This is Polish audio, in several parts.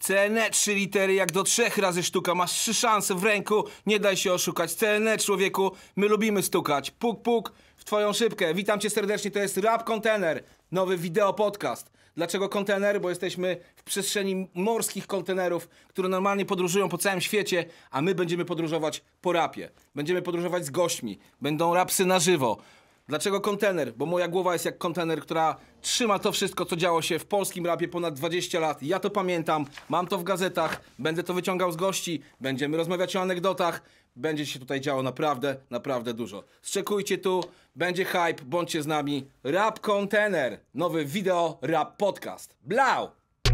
CLN 3 litery jak do 3 razy sztuka. Masz 3 szanse w ręku, nie daj się oszukać. CLN, człowieku, my lubimy stukać. Puk, puk w twoją szybkę. Witam cię serdecznie, to jest Rap Kontener, nowy wideo podcast. Dlaczego kontener? Bo jesteśmy w przestrzeni morskich kontenerów, które normalnie podróżują po całym świecie, a my będziemy podróżować po rapie. Będziemy podróżować z gośćmi, będą rapsy na żywo. Dlaczego kontener? Bo moja głowa jest jak kontener, która trzyma to wszystko, co działo się w polskim rapie ponad 20 lat. Ja to pamiętam, mam to w gazetach, będę to wyciągał z gości, będziemy rozmawiać o anegdotach. Będzie się tutaj działo naprawdę, naprawdę dużo. Zczekujcie tu, będzie hype, bądźcie z nami. Rap Kontener, nowy wideo rap podcast. Blau!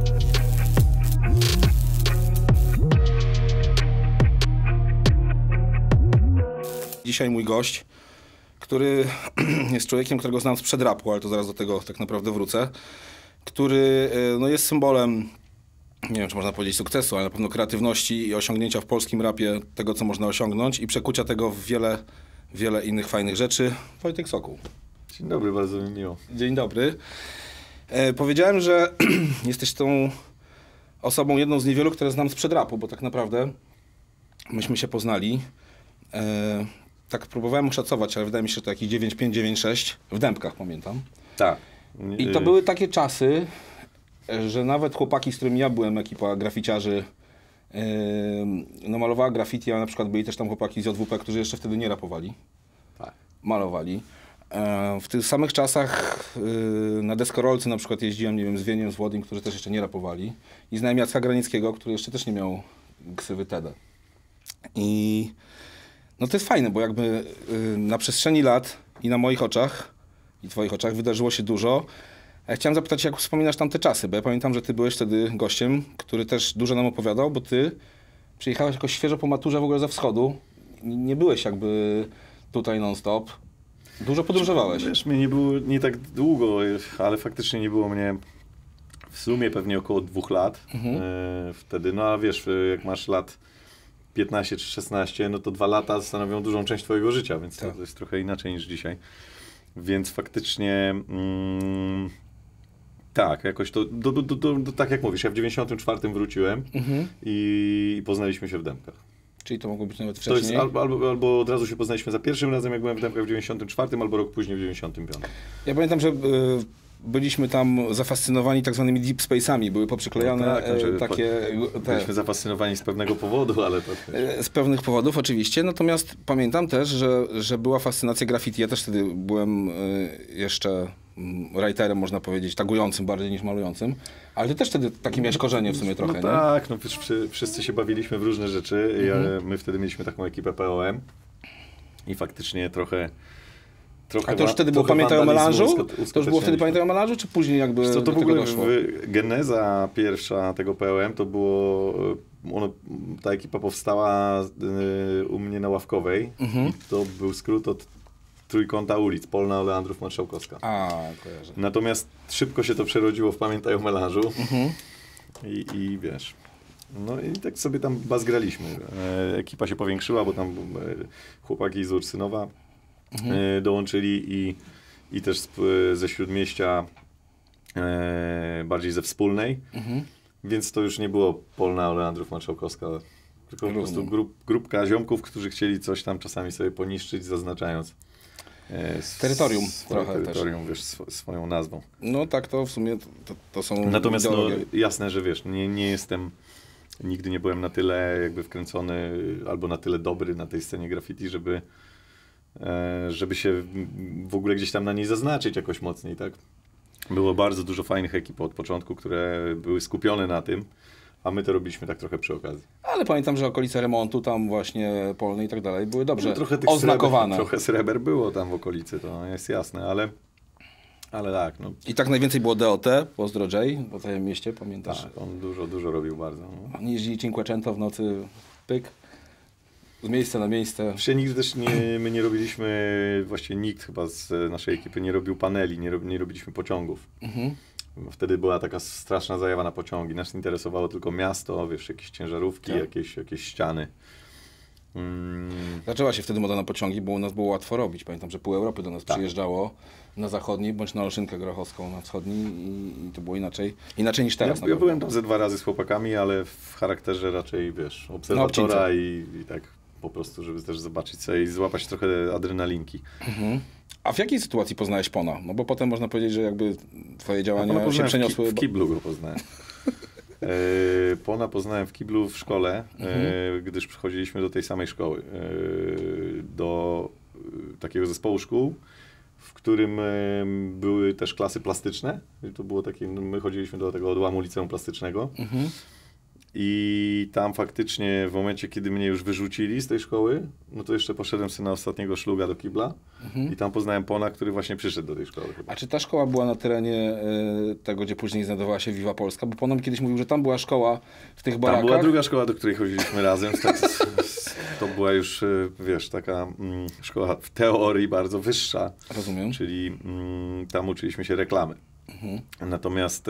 Dzisiaj mój gość, który jest człowiekiem, którego znam sprzed rapu, ale to zaraz do tego tak naprawdę wrócę, który no, jest symbolem, nie wiem, czy można powiedzieć sukcesu, ale na pewno kreatywności i osiągnięcia w polskim rapie tego, co można osiągnąć i przekucia tego w wiele innych fajnych rzeczy. Wojtek Sokół. Dzień dobry, bardzo mi miło. Dzień dobry. Powiedziałem, że jesteś tą osobą, jedną z niewielu, które znam sprzed rapu, bo tak naprawdę myśmy się poznali. Tak próbowałem oszacować, ale wydaje mi się, że to jakieś 9,5, 9,6 w Dębkach, pamiętam. Tak. I to były takie czasy, że nawet chłopaki, z którymi ja byłem, ekipa graficiarzy, no malowała graffiti, a na przykład byli też tam chłopaki z JWP, którzy jeszcze wtedy nie rapowali. Tak. Malowali. W tych samych czasach na deskorolce na przykład jeździłem, nie wiem, z Wieniem, z Włodym, którzy też jeszcze nie rapowali. I znałem Jacka Granickiego, który jeszcze też nie miał ksywy Teda. I no to jest fajne, bo jakby na przestrzeni lat i na moich oczach i twoich oczach wydarzyło się dużo. Ja chciałem zapytać, jak wspominasz tamte czasy, bo ja pamiętam, że ty byłeś wtedy gościem, który też dużo nam opowiadał, bo ty przyjechałeś jakoś świeżo po maturze w ogóle ze wschodu. Nie byłeś jakby tutaj non-stop. Dużo podróżowałeś. Wiesz, mnie nie było nie tak długo, ale faktycznie nie było mnie w sumie pewnie około 2 lat wtedy. No a wiesz, jak masz lat 15 czy 16, no to 2 lata stanowią dużą część twojego życia, więc to jest trochę inaczej niż dzisiaj. Więc faktycznie tak, jakoś to, tak jak mówisz, ja w 94 wróciłem i poznaliśmy się w Dębkach. Czyli to mogło być nawet wcześniej? To jest albo od razu się poznaliśmy za pierwszym razem, jak byłem w Dębkach w 94, albo rok później w 95. Ja pamiętam, że byliśmy tam zafascynowani tak zwanymi deep space'ami, były poprzyklejane no tak, takie... Byliśmy zafascynowani z pewnego powodu, ale to... Z pewnych powodów oczywiście, natomiast pamiętam też, że była fascynacja graffiti. Ja też wtedy byłem jeszcze writerem, można powiedzieć, tagującym bardziej niż malującym, ale ty też wtedy takie miałeś korzenie w sumie trochę, no nie? Tak, no wszyscy się bawiliśmy w różne rzeczy. My wtedy mieliśmy taką ekipę POM i faktycznie trochę a to już wtedy było Pamiętaj o melanżu? To już było wtedy Pamiętaj o melanżu, czy później jakby to do w ogóle tego doszło? Geneza pierwsza tego POM to było... ta ekipa powstała u mnie na Ławkowej i to był skrót od Trójkąta ulic, Polna, Leandrów, Marszałkowska. A, kojarzę. Natomiast szybko się to przerodziło w Pamiętaj o melanżu i wiesz... No i tak sobie tam bazgraliśmy. Ekipa się powiększyła, bo tam chłopaki z Ursynowa dołączyli i też ze Śródmieścia, bardziej ze Wspólnej. Więc to już nie było Polna, Leandrów, Marszałkowska, tylko po prostu grupka ziomków, którzy chcieli coś tam czasami sobie poniszczyć, zaznaczając terytorium trochę terytorium, też. Wiesz, swoją nazwą. No tak, to w sumie to są Natomiast no, jasne, że wiesz, nie jestem, nigdy nie byłem na tyle jakby wkręcony albo na tyle dobry na tej scenie graffiti, żeby się w ogóle gdzieś tam na niej zaznaczyć jakoś mocniej, tak? Było bardzo dużo fajnych ekip od początku, które były skupione na tym, a my to robiliśmy tak trochę przy okazji. Ale pamiętam, że okolice remontu tam właśnie Polnej i tak dalej były dobrze no, trochę tych oznakowane. Trochę sreber było tam w okolicy, to jest jasne, ale tak. No. I tak najwięcej było DOT, pozdro Jay, po całym mieście, pamiętasz? Tak, on dużo robił bardzo. No. Oni jeździli Cinquecento w nocy, pyk, z miejsca na miejsce. Nigdy też my nie robiliśmy, właściwie nikt chyba z naszej ekipy nie robił paneli, nie robiliśmy pociągów. Wtedy była taka straszna zajawa na pociągi. Nas interesowało tylko miasto, wiesz, jakieś ciężarówki, jakieś ściany. Zaczęła się wtedy moda na pociągi, bo u nas było łatwo robić. Pamiętam, że pół Europy do nas przyjeżdżało na zachodniej, bądź na Olszynkę Grochowską na wschodniej i to było inaczej niż teraz. Ja byłem tam ze 2 razy z chłopakami, ale w charakterze raczej, wiesz, obserwatora i tak po prostu, żeby też zobaczyć sobie i złapać trochę adrenalinki. A w jakiej sytuacji poznałeś Pona? No bo potem można powiedzieć, że jakby twoje działania się przeniosły... W kiblu go poznałem. Pona poznałem w kiblu w szkole, gdyż przychodziliśmy do tej samej szkoły. Do takiego zespołu szkół, w którym były też klasy plastyczne. I to było takie, my chodziliśmy do tego odłamu liceum plastycznego. I tam faktycznie w momencie, kiedy mnie już wyrzucili z tej szkoły, no to jeszcze poszedłem sobie na ostatniego szluga do kibla i tam poznałem Pona, który właśnie przyszedł do tej szkoły. Chyba. A czy ta szkoła była na terenie tego, gdzie później znajdowała się Viva Polska? Bo Ponom kiedyś mówił, że tam była szkoła w tych barakach. Tam była druga szkoła, do której chodziliśmy razem. To była już, wiesz, taka szkoła w teorii bardzo wyższa. Rozumiem. Czyli tam uczyliśmy się reklamy. Natomiast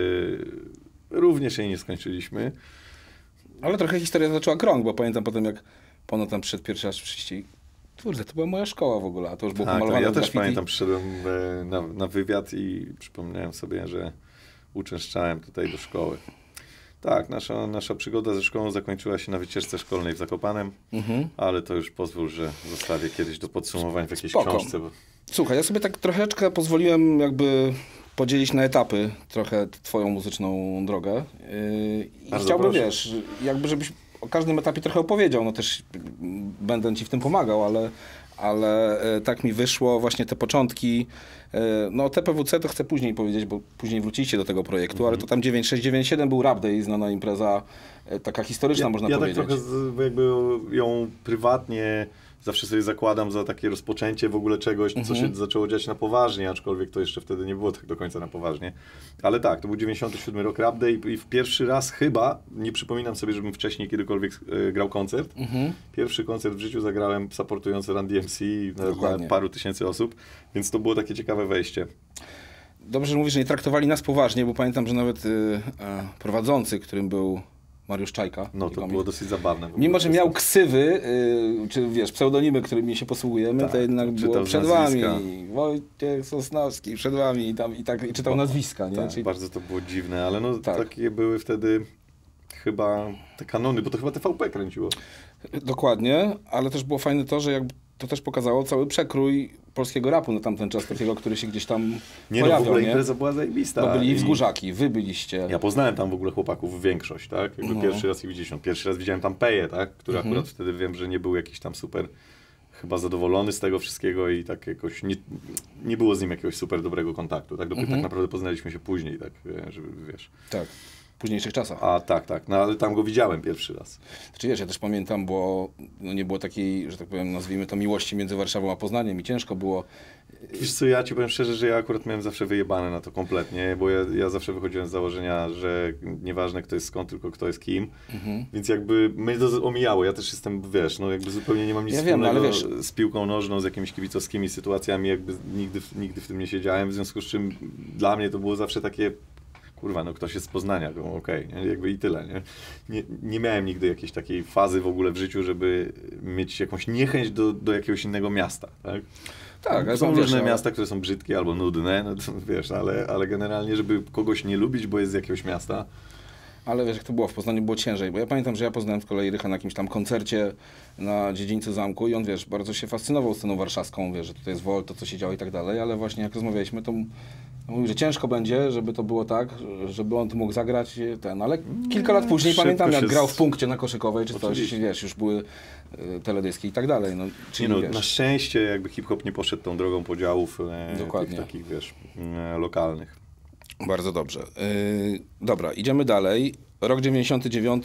również jej nie skończyliśmy. Ale trochę historia zaczęła krąg, bo pamiętam potem, jak Pono tam przyszedł pierwszy raz przyjść. Kurde, to była moja szkoła w ogóle, a to już było pomalowane. Ja też pamiętam, przyszedłem na wywiad i przypomniałem sobie, że uczęszczałem tutaj do szkoły. Tak, nasza przygoda ze szkołą zakończyła się na wycieczce szkolnej w Zakopanem, ale to już pozwól, że zostawię kiedyś do podsumowań w jakiejś książce. Bo... Słuchaj, ja sobie tak troszeczkę pozwoliłem jakby podzielić na etapy trochę twoją muzyczną drogę. I chciałbym, wiesz, jakby żebyś o każdym etapie trochę opowiedział, no też będę ci w tym pomagał, ale tak mi wyszło właśnie te początki. No TPWC to chcę później powiedzieć, bo później wróciliście do tego projektu, ale to tam 9697 był Rap Day, znana impreza, taka historyczna można powiedzieć. Ja tak trochę jakby ją prywatnie zawsze sobie zakładam za takie rozpoczęcie w ogóle czegoś, co się zaczęło dziać na poważnie, aczkolwiek to jeszcze wtedy nie było tak do końca na poważnie. Ale tak, to był 97 rok Rap Day i w pierwszy raz chyba, nie przypominam sobie, żebym wcześniej kiedykolwiek grał koncert. Pierwszy koncert w życiu zagrałem supportujący Run DMC na paru tysięcy osób, więc to było takie ciekawe wejście. Dobrze, że mówisz, że nie traktowali nas poważnie, bo pamiętam, że nawet prowadzący, którym był Mariusz Czajka. No to było dosyć zabawne. Mimo, że miał ksywy, czy wiesz, pseudonimy, którymi się posługujemy, to jednak było przed wami. Wojciech Sosnowski, przed wami i czytał nazwiska. Nie? Tak, czyli... bardzo to było dziwne, ale no takie były wtedy chyba te kanony, bo to chyba TVP kręciło. Dokładnie, ale też było fajne to, że jakby to też pokazało cały przekrój polskiego rapu na tamten czas, takiego, który się gdzieś tam pojawiał. No w ogóle impreza była zajebista. Bo byli Wzgórzaki, wy byliście. Ja poznałem tam w ogóle chłopaków większość, tak? Jakby pierwszy raz ich widzieliśmy. Pierwszy raz widziałem tam Peję, tak? Który akurat wtedy wiem, że nie był jakiś tam super chyba zadowolony z tego wszystkiego i tak jakoś nie było z nim jakiegoś super dobrego kontaktu, tak? Dopiero tak naprawdę poznaliśmy się później, tak? Żeby, wiesz. Tak. W późniejszych czasach. A tak, no ale tam go widziałem pierwszy raz. Znaczy wiesz, ja też pamiętam, bo no nie było takiej, że tak powiem, nazwijmy to miłości między Warszawą a Poznaniem i ciężko było. Wiesz co, ja ci powiem szczerze, że ja akurat miałem zawsze wyjebane na to kompletnie, bo ja zawsze wychodziłem z założenia, że nieważne kto jest skąd, tylko kto jest kim, więc jakby mnie to omijało, ja też jestem, wiesz, no jakby zupełnie nie mam nic wspólnego z piłką nożną, z jakimiś kibicowskimi sytuacjami, jakby nigdy w tym nie siedziałem, w związku z czym dla mnie to było zawsze takie kurwa, no ktoś jest z Poznania, no okej, jakby i tyle, nie? Nie miałem nigdy jakiejś takiej fazy w ogóle w życiu, żeby mieć jakąś niechęć do jakiegoś innego miasta, tak? Tak, no, są różne miasta, które są brzydkie albo nudne, no to wiesz, ale generalnie, żeby kogoś nie lubić, bo jest z jakiegoś miasta. Ale wiesz, jak to było, w Poznaniu było ciężej, bo ja pamiętam, że ja poznałem z kolei Rycha na jakimś tam koncercie na dziedzińcu zamku i on, wiesz, bardzo się fascynował sceną warszawską, wiesz, że tutaj jest Volt, to co się działo i tak dalej, ale właśnie jak rozmawialiśmy, to mówił, że ciężko będzie, żeby to było tak, żeby on tu mógł zagrać ale kilka lat później pamiętam, jak grał w Punkcie na Koszykowej, czy coś, wiesz, już były teledyski i tak dalej. No, czyli, wiesz, na szczęście jakby hip-hop nie poszedł tą drogą podziałów tych takich, wiesz, lokalnych. Bardzo dobrze. Dobra, idziemy dalej. Rok 99,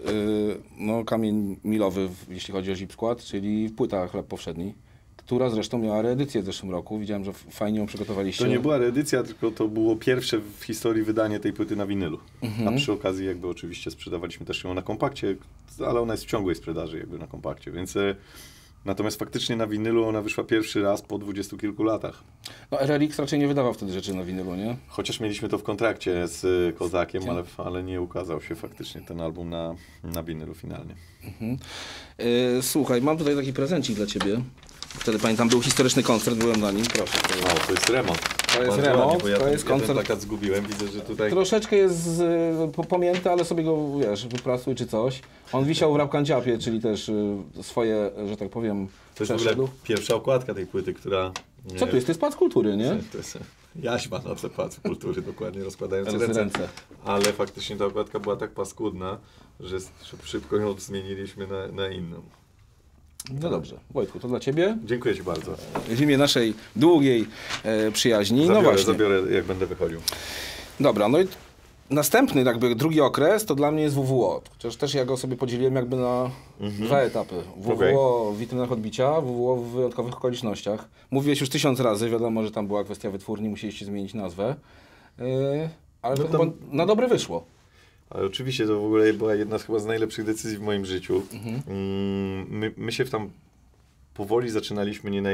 no kamień milowy, jeśli chodzi o Zipskład, czyli płyta Chleb Powszedni, która zresztą miała reedycję w zeszłym roku. Widziałem, że fajnie ją przygotowaliście. To nie była reedycja, tylko to było pierwsze w historii wydanie tej płyty na winylu. A przy okazji jakby oczywiście sprzedawaliśmy też ją na kompakcie, ale ona jest w ciągłej sprzedaży jakby na kompakcie, więc Natomiast faktycznie na winylu ona wyszła pierwszy raz po 20 kilku latach. No RRX raczej nie wydawał wtedy rzeczy na winylu, nie? Chociaż mieliśmy to w kontrakcie z Kozakiem, ale nie ukazał się faktycznie ten album na winylu finalnie. Słuchaj, mam tutaj taki prezencik dla ciebie. Wtedy pamiętam, był historyczny koncert, byłem na nim, proszę. O, to jest remont. To jest Bardzo remont, ładnie, bo ja to jest ten koncert. plakat zgubiłem, widzę, że tutaj... Troszeczkę jest pomięty, ale sobie go, wiesz, wyprasuj czy coś. On wisiał w Rapkanciapie, czyli też swoje, że tak powiem, To jest w ogóle pierwsza okładka tej płyty, która... Co tu jest? To jest Pałac Kultury, nie? To jest jaźma na tle Pałacu Kultury, dokładnie rozkładając Teraz ręce. Ale faktycznie ta okładka była tak paskudna, że szybko ją zmieniliśmy na inną. No dobrze. Wojtku, to dla ciebie. Dziękuję ci bardzo. W imię naszej długiej przyjaźni. Zabiorę, jak będę wychodził. Dobra, no i następny jakby drugi okres to dla mnie jest WWO. Chociaż też ja go sobie podzieliłem jakby na dwa etapy. WWO w witrynach odbicia, WWO w wyjątkowych okolicznościach. Mówiłeś już 1000 razy, wiadomo, że tam była kwestia wytwórni, musieliście zmienić nazwę. Ale to chyba na dobre wyszło. Ale oczywiście to w ogóle była jedna z chyba z najlepszych decyzji w moim życiu. My się tam powoli zaczynaliśmy nie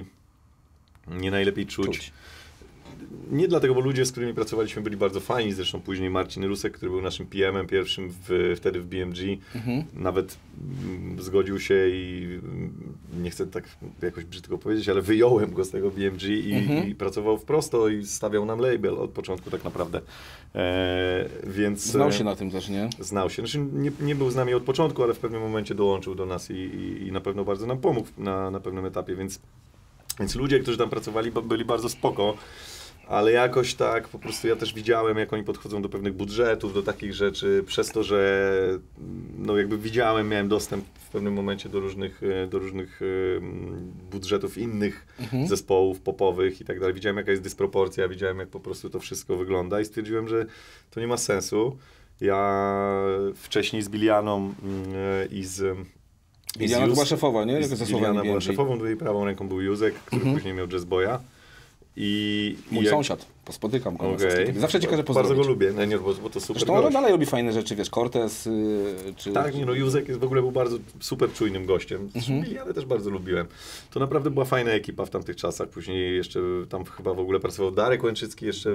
najlepiej czuć. Nie dlatego, bo ludzie, z którymi pracowaliśmy, byli bardzo fajni. Zresztą później Marcin Rusek, który był naszym PM-em pierwszym wtedy w BMG, nawet zgodził się i nie chcę tak jakoś brzydko powiedzieć, ale wyjąłem go z tego BMG i pracował wprost i stawiał nam label od początku tak naprawdę. Więc znał się na tym też, nie? Znał się. Znaczy, nie był z nami od początku, ale w pewnym momencie dołączył do nas i na pewno bardzo nam pomógł na pewnym etapie, więc ludzie, którzy tam pracowali, byli bardzo spoko. Ale jakoś tak, po prostu ja też widziałem, jak oni podchodzą do pewnych budżetów, do takich rzeczy, przez to, że no jakby miałem dostęp w pewnym momencie do różnych budżetów innych zespołów popowych i tak dalej. Widziałem, jaka jest dysproporcja, widziałem, jak po prostu to wszystko wygląda i stwierdziłem, że to nie ma sensu. Ja wcześniej z Bilianą i z... Biliana była szefowa, nie? Biliana była szefową, drugiej prawą ręką był Józek, który później miał Jazz Boya. Mój sąsiad, spotykam go. Okay. Zawsze ci każę pozdrowić. Bardzo go lubię, bo to super. Zresztą on dalej robi fajne rzeczy, wiesz, Cortez czy... Tak, Józek w ogóle był bardzo super czujnym gościem. Ja też bardzo lubiłem. To naprawdę była fajna ekipa w tamtych czasach. Później jeszcze tam chyba w ogóle pracował Darek Łęczycki jeszcze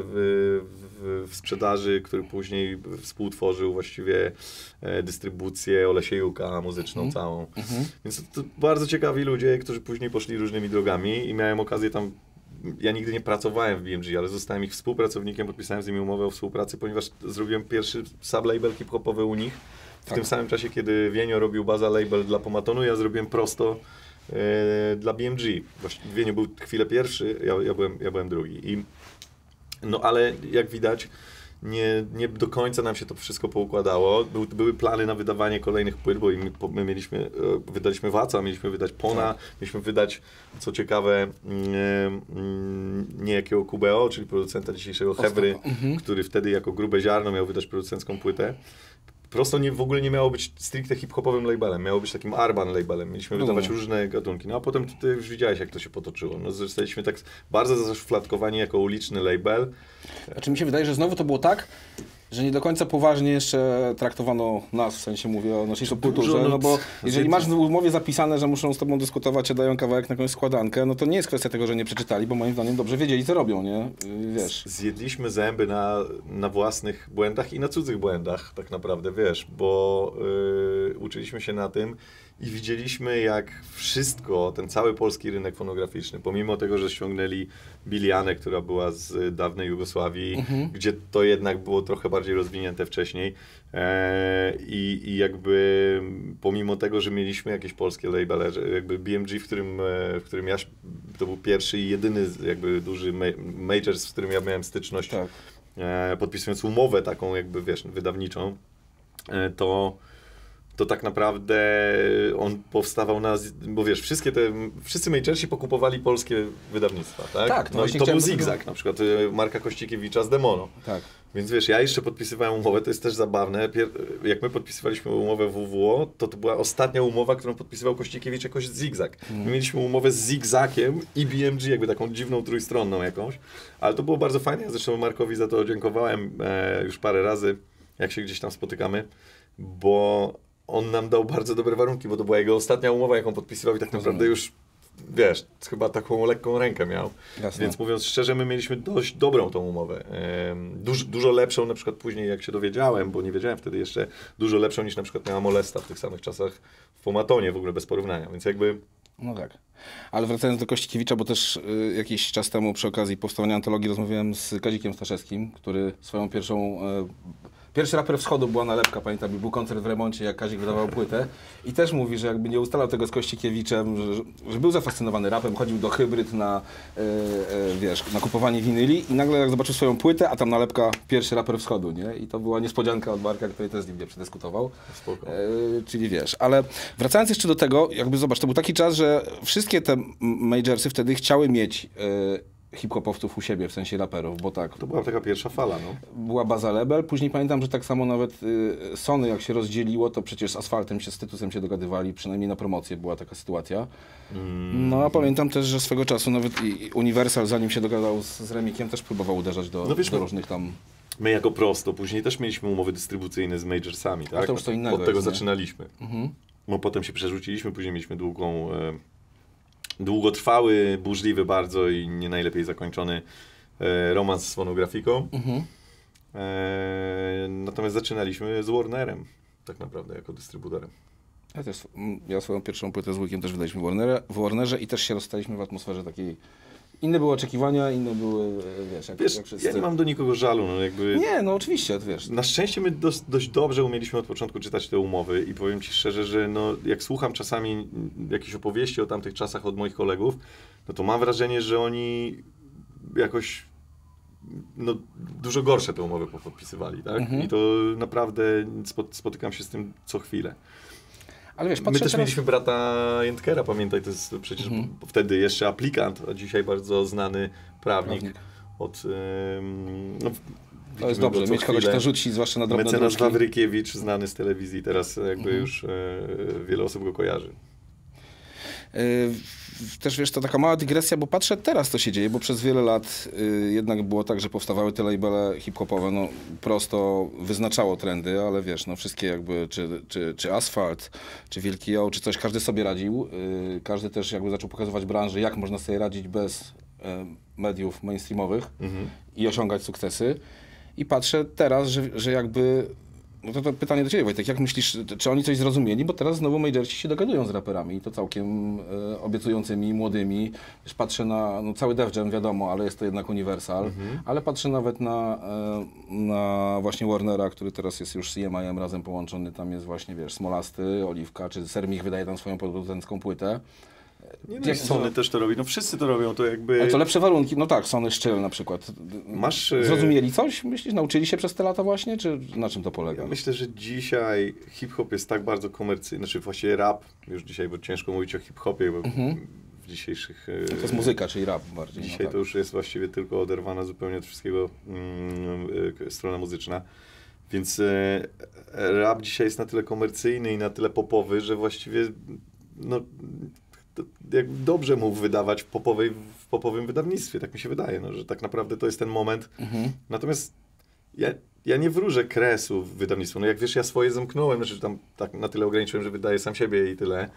w sprzedaży, który później współtworzył właściwie dystrybucję Olesiejuka muzyczną całą. Więc to bardzo ciekawi ludzie, którzy później poszli różnymi drogami i miałem okazję tam. Ja nigdy nie pracowałem w BMG, ale zostałem ich współpracownikiem, podpisałem z nimi umowę o współpracy, ponieważ zrobiłem pierwszy sublabel hip-hopowy u nich. W tym samym czasie, kiedy Wienio robił baza label dla Pomatonu, ja zrobiłem prosto dla BMG. Właściwie Wienio był chwilę pierwszy, ja byłem drugi. No ale jak widać, nie do końca nam się to wszystko poukładało. Były plany na wydawanie kolejnych płyt, bo my wydaliśmy Waca, mieliśmy wydać Pona, mieliśmy wydać, co ciekawe, niejakiego Kubeo, czyli producenta dzisiejszego Hewry, który wtedy jako Grube Ziarno miał wydać producencką płytę. Prosto w ogóle nie miało być stricte hip-hopowym labelem, miało być takim urban labelem. Mieliśmy wydawać różne gatunki. No a potem ty już widziałeś, jak to się potoczyło. No, zostaliśmy tak bardzo zaszufladkowani jako uliczny label. Znaczy mi się wydaje, że znowu to było tak, że nie do końca poważnie jeszcze traktowano nas, w sensie mówię o naszej subkulturze, no bo jeżeli masz w umowie zapisane, że muszą z tobą dyskutować, a dają kawałek na jakąś składankę, no to nie jest kwestia tego, że nie przeczytali, bo moim zdaniem dobrze wiedzieli, co robią, nie? Wiesz. Zjedliśmy zęby na własnych błędach i na cudzych błędach, tak naprawdę, wiesz, bo uczyliśmy się na tym i widzieliśmy, jak wszystko, ten cały polski rynek fonograficzny, pomimo tego, że ściągnęli Bilianę, która była z dawnej Jugosławii, gdzie to jednak było trochę bardziej rozwinięte wcześniej i jakby pomimo tego, że mieliśmy jakieś polskie labele, jakby BMG, w którym ja, to był pierwszy i jedyny jakby duży major, z którym ja miałem styczność, podpisując umowę taką jakby, wiesz, wydawniczą, to tak naprawdę on powstawał bo wiesz, wszyscy majorsi pokupowali polskie wydawnictwa, tak? Tak, no i to był Zigzag, na przykład Marka Kościkiewicza z Demono. Tak. Więc wiesz, ja jeszcze podpisywałem umowę, to jest też zabawne, jak my podpisywaliśmy umowę WWO, to była ostatnia umowa, którą podpisywał Kościkiewicz jakoś z Zigzag. My mieliśmy umowę z Zigzagiem i BMG, jakby taką dziwną trójstronną jakąś, ale to było bardzo fajne, ja zresztą Markowi za to dziękowałem już parę razy, jak się gdzieś tam spotykamy, bo on nam dał bardzo dobre warunki, bo to była jego ostatnia umowa, jaką podpisywał i tak naprawdę już, wiesz, chyba taką lekką rękę miał. Jasne. Więc mówiąc szczerze, my mieliśmy dość dobrą tą umowę. Dużo lepszą na przykład później, jak się dowiedziałem, bo nie wiedziałem wtedy jeszcze, dużo lepszą niż na przykład miała Molesta w tych samych czasach w Pomatonie, w ogóle bez porównania, więc jakby... No tak. Ale wracając do Kościkiewicza, bo też jakiś czas temu przy okazji powstawania antologii rozmawiałem z Kazikiem Staszewskim, który swoją pierwszy raper wschodu była nalepka, pamiętam, był koncert w Remoncie, jak Kazik wydawał płytę i też mówi, że jakby nie ustalał tego z Kościkiewiczem, że był zafascynowany rapem, chodził do Hybryd na, wiesz, na kupowanie winyli i nagle jak zobaczył swoją płytę, a tam nalepka pierwszy raper wschodu, nie? I to była niespodzianka od Barka, który też z nim nie przedyskutował. Czyli wiesz, ale wracając jeszcze do tego, jakby zobacz, to był taki czas, że wszystkie te majorsy wtedy chciały mieć hip-hopowców u siebie, w sensie raperów, bo tak. To była taka pierwsza fala, no. Była baza label, później pamiętam, że tak samo nawet Sony jak się rozdzieliło, to przecież z Asfaltem się, z Tytusem się dogadywali, przynajmniej na promocję była taka sytuacja. No a pamiętam też, że swego czasu nawet i Universal, zanim się dogadał z Remikiem, też próbował uderzać do różnych tam... My jako Prosto później też mieliśmy umowy dystrybucyjne z majorsami, tak? A to już to innego Od tego jest, nie? zaczynaliśmy. No potem się przerzuciliśmy, później mieliśmy długotrwały, burzliwy bardzo i nie najlepiej zakończony romans z fonografiką. Natomiast zaczynaliśmy z Warnerem, tak naprawdę, jako dystrybutorem. Ja swoją pierwszą płytę z Łykiem też wydaliśmy w Warnerze i też się rozstaliśmy w atmosferze takiej... Inne były oczekiwania, inne były, wiesz, jak wszyscy... Ja nie mam do nikogo żalu, no jakby... Nie, no oczywiście, wiesz. Na szczęście my dość dobrze umieliśmy od początku czytać te umowy i powiem ci szczerze, że no, jak słucham czasami jakichś opowieści o tamtych czasach od moich kolegów, no to mam wrażenie, że oni jakoś no, dużo gorsze te umowy podpisywali, tak? I to naprawdę spotykam się z tym co chwilę. Ale wiesz, my też mieliśmy brata Jędkera, pamiętaj, to jest przecież wtedy jeszcze aplikant, a dzisiaj bardzo znany prawnik. Od... No, to jest dobrze, mieć kogoś, kto rzuci, zwłaszcza na drobne Mecenas dróżki. Wawrykiewicz, znany z telewizji, teraz jakby już wiele osób go kojarzy. Też wiesz, to taka mała dygresja, bo patrzę teraz, co się dzieje, bo przez wiele lat jednak było tak, że powstawały te labele hip-hopowe, no prosto wyznaczało trendy, ale wiesz, no wszystkie jakby, czy Asfalt, czy Wielki Yo, czy coś, każdy sobie radził, każdy też jakby zaczął pokazywać branży, jak można sobie radzić bez mediów mainstreamowych i osiągać sukcesy. I patrzę teraz, że jakby... No to pytanie do ciebie, Wojtek, jak myślisz, czy oni coś zrozumieli? Bo teraz znowu majorsi się dogadują z raperami i to całkiem obiecującymi, młodymi. Już patrzę na, no cały Def Jam wiadomo, ale jest to jednak Universal, ale patrzę nawet na właśnie Warnera, który teraz jest już z EMI-em razem połączony, tam jest właśnie, wiesz, Smolasty, Oliwka, czy Sermich wydaje tam swoją producencką płytę. Nie, no Sony też to robi, no wszyscy to robią, to jakby... Ale to lepsze warunki, no tak, Sony Szczyl na przykład. Zrozumieli coś, myślisz? Nauczyli się przez te lata właśnie, czy na czym to polega? Ja myślę, że dzisiaj hip-hop jest tak bardzo komercyjny, znaczy właściwie rap, już dzisiaj, bo ciężko mówić o hip-hopie, bo w dzisiejszych... To jest muzyka, czyli rap bardziej. Dzisiaj no tak. to już jest właściwie tylko oderwana zupełnie od wszystkiego strona muzyczna. Więc rap dzisiaj jest na tyle komercyjny i na tyle popowy, że właściwie no, jak dobrze mu wydawać w popowym wydawnictwie, tak mi się wydaje, no, że tak naprawdę to jest ten moment. Natomiast ja nie wróżę kresu w wydawnictwu. No jak wiesz, ja swoje zamknąłem, znaczy tam tak na tyle ograniczyłem, że wydaję sam siebie i tyle,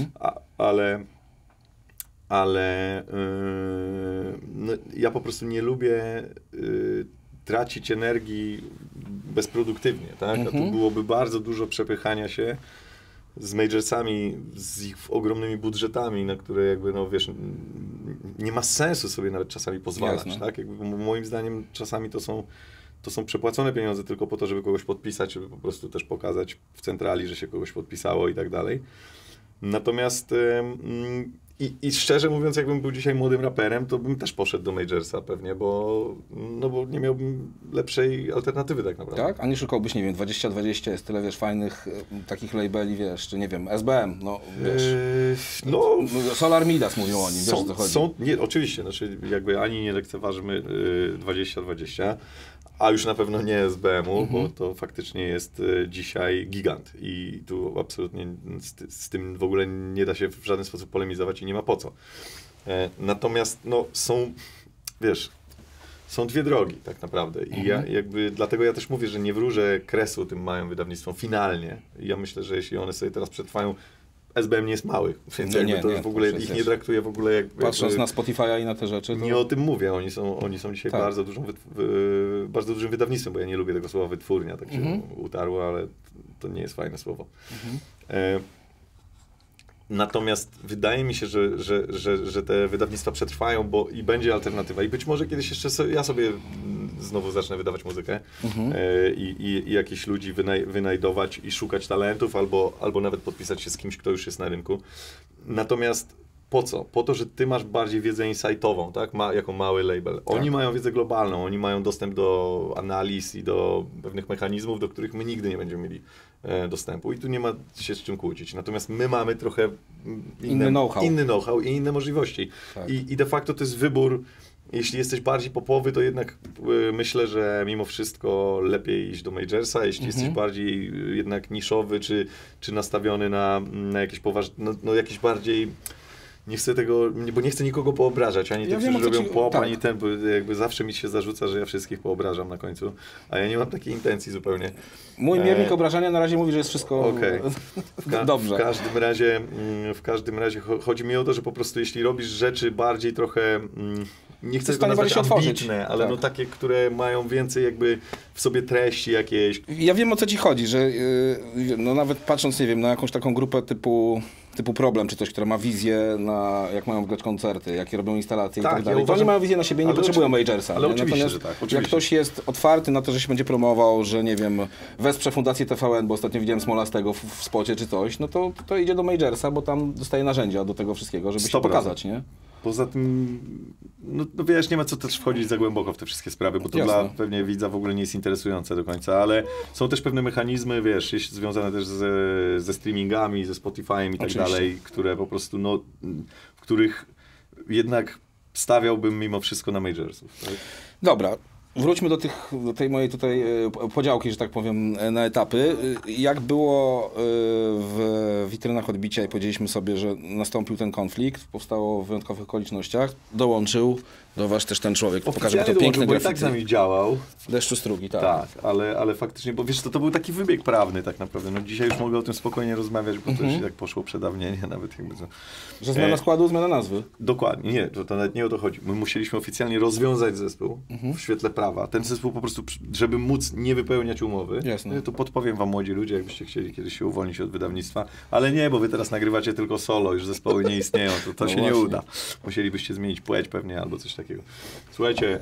ale no, ja po prostu nie lubię tracić energii bezproduktywnie, tak? A tu byłoby bardzo dużo przepychania się z majorsami, z ich ogromnymi budżetami, na które jakby, no wiesz, nie ma sensu sobie nawet czasami pozwalać, tak? Jakby, moim zdaniem czasami to są przepłacone pieniądze tylko po to, żeby kogoś podpisać, żeby po prostu też pokazać w centrali, że się kogoś podpisało i tak dalej. Natomiast i szczerze mówiąc, jakbym był dzisiaj młodym raperem, to bym też poszedł do majorsa pewnie, bo nie miałbym lepszej alternatywy tak naprawdę. Tak? A nie szukałbyś, nie wiem, 2020 jest tyle, wiesz, fajnych takich labeli, wiesz, czy nie wiem, SBM, no wiesz. Solar Midas mówią o nim, wiesz o co chodzi. Nie, oczywiście, znaczy jakby ani nie lekceważymy 2020, a już na pewno nie SBM-u, bo to faktycznie jest dzisiaj gigant i tu absolutnie z tym w ogóle nie da się w żaden sposób polemizować i nie ma po co. Natomiast no, są dwie drogi tak naprawdę i ja jakby, dlatego ja też mówię, że nie wróżę kresu tym małym wydawnictwom finalnie. Ja myślę, że jeśli one sobie teraz przetrwają, SBM nie jest mały, więc w ogóle ich nie traktuje w ogóle jakby... Patrząc na Spotify'a i na te rzeczy... To... Nie o tym mówię, oni są dzisiaj bardzo dużym wydawnictwem, bo ja nie lubię tego słowa wytwórnia, tak się utarło, ale to nie jest fajne słowo. Natomiast wydaje mi się, że te wydawnictwa przetrwają, bo i będzie alternatywa. I być może kiedyś jeszcze ja sobie znowu zacznę wydawać muzykę i jakichś ludzi wynajdować i szukać talentów, albo nawet podpisać się z kimś, kto już jest na rynku. Natomiast po co? Po to, że ty masz bardziej wiedzę insightową, tak? Jako mały label. Oni mają wiedzę globalną, oni mają dostęp do analiz i do pewnych mechanizmów, do których my nigdy nie będziemy mieli dostępu i tu nie ma się z czym kłócić. Natomiast my mamy trochę inny know-how i inne możliwości. Tak. I de facto to jest wybór. Jeśli jesteś bardziej popowy, to jednak myślę, że mimo wszystko lepiej iść do Majorsa. Jeśli jesteś bardziej jednak niszowy, czy nastawiony na jakieś poważne, jakieś bardziej... Nie chcę tego, bo nie chcę nikogo poobrażać, ani tych, którzy robią pop, ani ten, bo jakby zawsze mi się zarzuca, że ja wszystkich poobrażam na końcu, a ja nie mam takiej intencji zupełnie. Mój miernik obrażania na razie mówi, że jest wszystko dobrze. W każdym razie chodzi mi o to, że po prostu jeśli robisz rzeczy bardziej trochę, nie chcę tego nazwać ambitne, ale no takie, które mają więcej jakby w sobie treści jakiejś. Ja wiem, o co ci chodzi, że no nawet patrząc, nie wiem, na jakąś taką grupę typu Problem, czy coś, która ma wizję na jak mają grać koncerty, jakie robią instalacje i tak dalej. To oni mają wizję na siebie, nie potrzebują Majorsa. Ale oczywiście, że tak. Jak ktoś jest otwarty na to, że się będzie promował, że nie wiem, wesprze Fundację TVN, bo ostatnio widziałem Smolastego w spocie czy coś, no to idzie do Majorsa, bo tam dostaje narzędzia do tego wszystkiego, żeby się pokazać, nie? Poza tym, no wiesz, nie ma co też wchodzić za głęboko w te wszystkie sprawy, bo to dla pewnie widza w ogóle nie jest interesujące do końca, ale są też pewne mechanizmy, wiesz, związane też ze streamingami, ze Spotify'em i tak dalej, które po prostu, w których jednak stawiałbym mimo wszystko na Majorsów. Tak? Dobra. Wróćmy do tej mojej tutaj podziałki, że tak powiem, na etapy. Jak było w witrynach odbicia i powiedzieliśmy sobie, że nastąpił ten konflikt, powstało w wyjątkowych okolicznościach, dołączył do was też ten człowiek. Pokażę to piękne grafity. Tak z nami działał. Deszczu strugi, tak. Tak, ale faktycznie, bo wiesz, to był taki wybieg prawny tak naprawdę. No dzisiaj już mogę o tym spokojnie rozmawiać, bo to już tak poszło przedawnienie nawet jakby co. Że zmiana składu, zmiana nazwy. Dokładnie, nie, to nawet nie o to chodzi. My musieliśmy oficjalnie rozwiązać zespół w świetle prawa. Ten zespół po prostu, żeby móc nie wypełniać umowy, to podpowiem wam, młodzi ludzie, jakbyście chcieli kiedyś się uwolnić od wydawnictwa, ale nie, bo wy teraz nagrywacie tylko solo, już zespoły nie istnieją, to się nie uda. Musielibyście zmienić płeć pewnie albo coś takiego. Słuchajcie,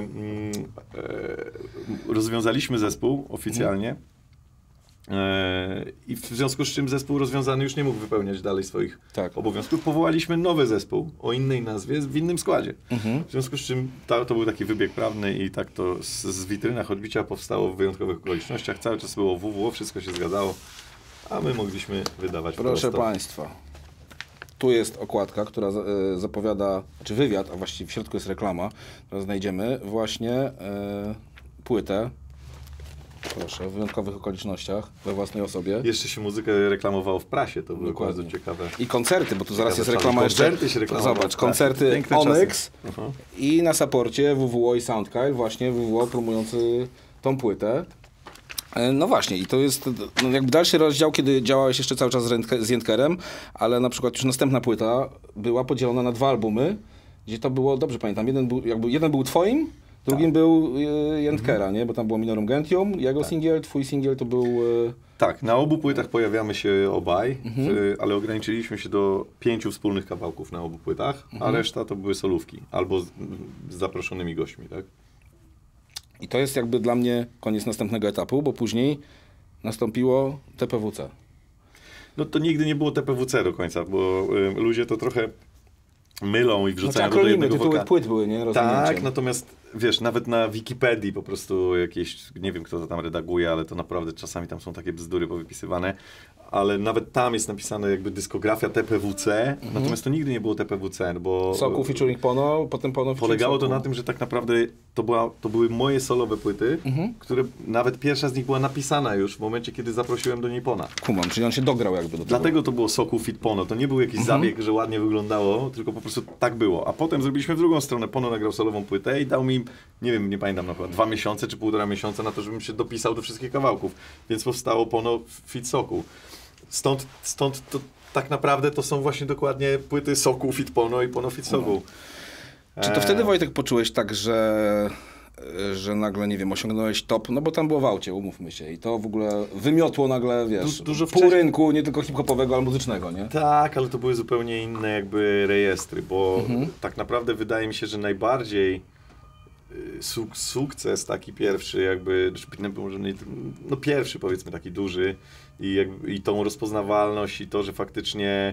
rozwiązaliśmy zespół oficjalnie i w związku z czym zespół rozwiązany już nie mógł wypełniać dalej swoich obowiązków. Powołaliśmy nowy zespół o innej nazwie, w innym składzie. W związku z czym to był taki wybieg prawny i tak to z witrynach odbicia powstało w wyjątkowych okolicznościach. Cały czas było WWO, wszystko się zgadzało, a my mogliśmy wydawać Proszę Państwa. Tu jest okładka, która zapowiada, czy wywiad, a właściwie w środku jest reklama, którą znajdziemy właśnie płytę. Proszę, w wyjątkowych okolicznościach, we własnej osobie. Jeszcze się muzykę reklamowało w prasie, to było bardzo ciekawe. I koncerty, bo tu zaraz jest reklama jeszcze. Koncerty się reklamowało. Zobacz, koncerty Onyx i na supporcie WWO i Soundkyle, właśnie WWO promujący tą płytę. No właśnie, i to jest jakby dalszy rozdział, kiedy działałeś jeszcze cały czas z Jędkerem, ale na przykład już następna płyta była podzielona na 2 albumy, gdzie to było, dobrze pamiętam, jeden był twoim, drugim był Jędkera, nie? Bo tam było Minorum Gentium, jego singiel, twój singiel to był... Tak, na obu płytach pojawiamy się obaj, ale ograniczyliśmy się do 5 wspólnych kawałków na obu płytach, a reszta to były solówki, albo z zaproszonymi gośćmi, tak? I to jest jakby dla mnie koniec następnego etapu, bo później nastąpiło TPWC. No to nigdy nie było TPWC do końca, bo ludzie to trochę mylą i wrzucają do jednego tytuły płyt były, nie? Tak, natomiast wiesz, nawet na Wikipedii po prostu jakieś, nie wiem kto to tam redaguje, ale to naprawdę czasami tam są takie bzdury powypisywane, ale nawet tam jest napisane jakby dyskografia TPWC, natomiast to nigdy nie było TPWC, bo... Sokół featuring Pono, potem Pono featuring Polegało Sokół. to na tym, że tak naprawdę to były moje solowe płyty, które nawet pierwsza z nich była napisana już w momencie, kiedy zaprosiłem do niej Pona. Kumam, czyli on się dograł jakby do tego. Dlatego to było Sokół Fit Pono. To nie był jakiś zabieg, że ładnie wyglądało, tylko po prostu tak było. A potem zrobiliśmy w drugą stronę. Pono nagrał solową płytę i dał mi, nie wiem, nie pamiętam, na chyba 2 miesiące czy 1,5 miesiąca na to, żebym się dopisał do wszystkich kawałków. Więc powstało Pono Fit Sokół. Stąd to tak naprawdę to są właśnie dokładnie płyty Sokół Fit Pono i Pono Fit Sokół. Czy to wtedy, Wojtek, poczułeś tak, że nagle, nie wiem, osiągnąłeś top, no bo tam było w aucie, umówmy się, i to w ogóle wymiotło nagle, wiesz, dużo pół wcześniej. rynku, nie tylko hip-hopowego, ale muzycznego, nie? Tak, ale to były zupełnie inne jakby rejestry, bo tak naprawdę wydaje mi się, że najbardziej sukces taki pierwszy jakby, może nie, no pierwszy powiedzmy taki duży i tą rozpoznawalność i to, że faktycznie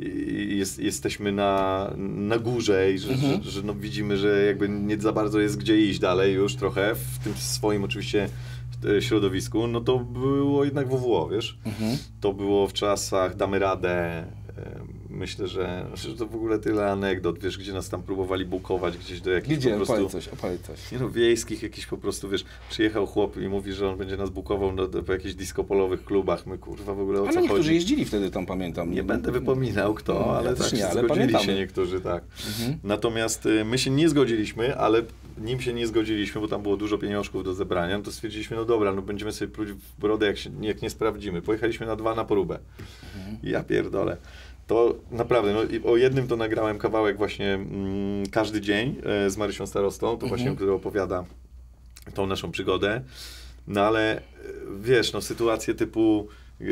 jesteśmy na górze i że no widzimy, że jakby nie za bardzo jest gdzie iść dalej już trochę w tym swoim oczywiście środowisku, no to było jednak WWO, wiesz? To było w czasach Damy Radę. Myślę, że to w ogóle tyle anegdot, wiesz, gdzie nas tam próbowali bukować gdzieś do jakichś Gdzie? po prostu... Opalaj coś. Nie no, wiejskich jakichś po prostu, wiesz, przyjechał chłop i mówi, że on będzie nas bukował po jakichś disco-polowych klubach. My kurwa w ogóle o co Ale niektórzy chodzi? jeździli wtedy tam, pamiętam. Nie będę wypominał kto, ale też tak nie, się ale zgodzili pamiętamy. się niektórzy, tak. Natomiast my się nie zgodziliśmy, ale nim się nie zgodziliśmy, bo tam było dużo pieniążków do zebrania, no to stwierdziliśmy, no dobra, no będziemy sobie pluć w brodę, jak nie sprawdzimy. Pojechaliśmy na 2 na Poróbę. Ja pierdolę. To naprawdę, no, o jednym to nagrałem kawałek właśnie Każdy dzień z Marysią Starostą, to właśnie, który opowiada tą naszą przygodę. No ale wiesz, no sytuacje typu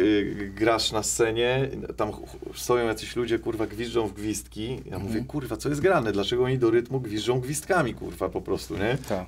grasz na scenie, tam stoją jacyś ludzie, kurwa, gwiżdżą w gwizdki. Ja mówię, kurwa, co jest grane? Dlaczego oni do rytmu gwiżdżą gwizdkami, kurwa, po prostu, nie? Tak.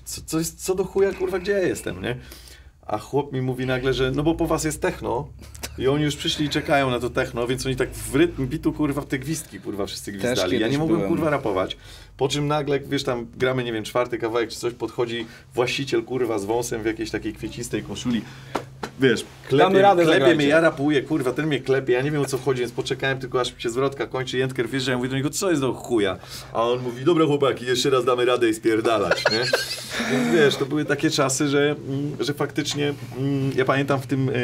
Co do chuja, kurwa, gdzie ja jestem, nie? A chłop mi mówi nagle, że no bo po was jest techno i oni już przyszli i czekają na to techno, więc oni tak w rytm bitu, kurwa, w te gwizdki, kurwa, wszyscy gwizdali. Ja nie mogłem, kurwa, rapować. Po czym nagle, wiesz, tam gramy, nie wiem, 4. kawałek czy coś, podchodzi właściciel, kurwa, z wąsem w jakiejś takiej kwiecistej koszuli. Wiesz, klepie mnie, ja rapuję, kurwa, ten mnie klepie, ja nie wiem o co chodzi, więc poczekałem tylko aż się zwrotka kończy, Jędker wjeżdża, ja mówię do niego, co jest do chuja? A on mówi, dobra chłopaki, jeszcze raz damy radę i spierdalać, nie? Więc wiesz, to były takie czasy, że faktycznie, ja pamiętam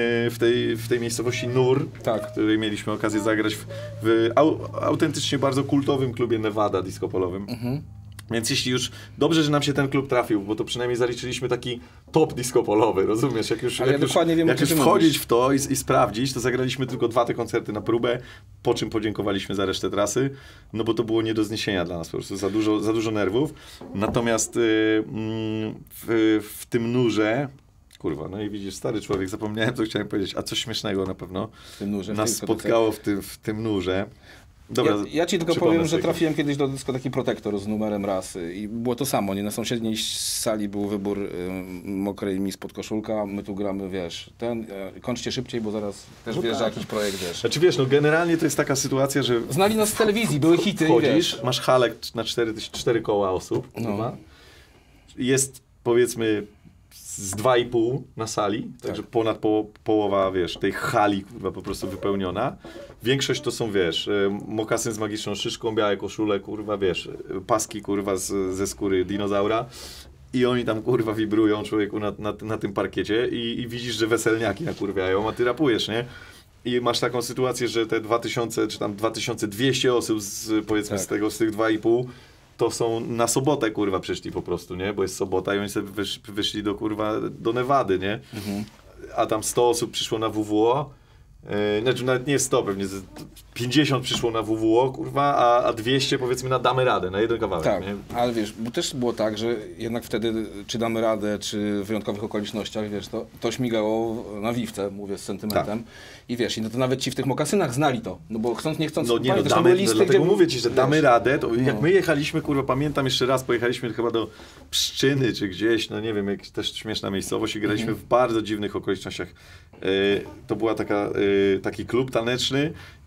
w tej miejscowości Nur, tak, w której mieliśmy okazję zagrać w autentycznie bardzo kultowym klubie Nevada disco-polowym. Więc jeśli już dobrze, że nam się ten klub trafił, bo to przynajmniej zaliczyliśmy taki top disco-polowy, rozumiesz? Jak już wchodzić w to i sprawdzić, to zagraliśmy tylko 2 te koncerty na próbę, po czym podziękowaliśmy za resztę trasy, no bo to było nie do zniesienia dla nas, po prostu za dużo nerwów. Natomiast w tym Nurze, kurwa, no i widzisz, stary człowiek, zapomniałem, co chciałem powiedzieć, a coś śmiesznego na pewno w tym Nurze, nas spotkało w tym Nurze. Dobra, ja ci tylko powiem, że trafiłem kiedyś do dyskoteki Protektor z numerem Rasy i było to samo, nie? Na sąsiedniej sali był wybór mokrej mi spod koszulka, my tu gramy, wiesz, kończcie szybciej, bo zaraz też wjeżdża jakiś projekt, wiesz. Znaczy wiesz, no generalnie to jest taka sytuacja, że... Znali nas z telewizji, były hity. Wchodzisz, masz halę na 4 koła osób, no. Jest powiedzmy z 2,5 na sali, także ponad połowa, wiesz, tej hali, kurwa, po prostu wypełniona. Większość to są, wiesz, mokasyn z magiczną szyszką, białe koszule, kurwa, wiesz, paski, kurwa, ze skóry dinozaura. I oni tam, kurwa, wibrują, człowieku, na tym parkiecie i widzisz, że weselniaki nakurwiają, a ty rapujesz, nie? I masz taką sytuację, że te 2000 czy tam 2200 osób powiedzmy z tych 2,5 to są na sobotę, kurwa, przyszli po prostu, nie? Bo jest sobota i oni sobie wyszli do Nevady, nie? A tam 100 osób przyszło na WWO, znaczy nawet nie 100, pewnie 50 przyszło na WWO, kurwa, a 200 powiedzmy na Damy Radę, na jeden kawałek. Tak, nie? ale wiesz, bo też było tak, że jednak wtedy, czy Damy Radę, czy w wyjątkowych okolicznościach, wiesz, to śmigało na wiwce, mówię z sentymentem. Tak. I wiesz, no to nawet ci w tych mokasynach znali to, no bo chcąc, nie chcąc, dlatego mówię ci, że Damy Radę, to jak my jechaliśmy, kurwa, pamiętam jeszcze raz, pojechaliśmy chyba do Pszczyny, czy gdzieś, no nie wiem, jak też śmieszna miejscowość i graliśmy w bardzo dziwnych okolicznościach. To była taki klub taneczny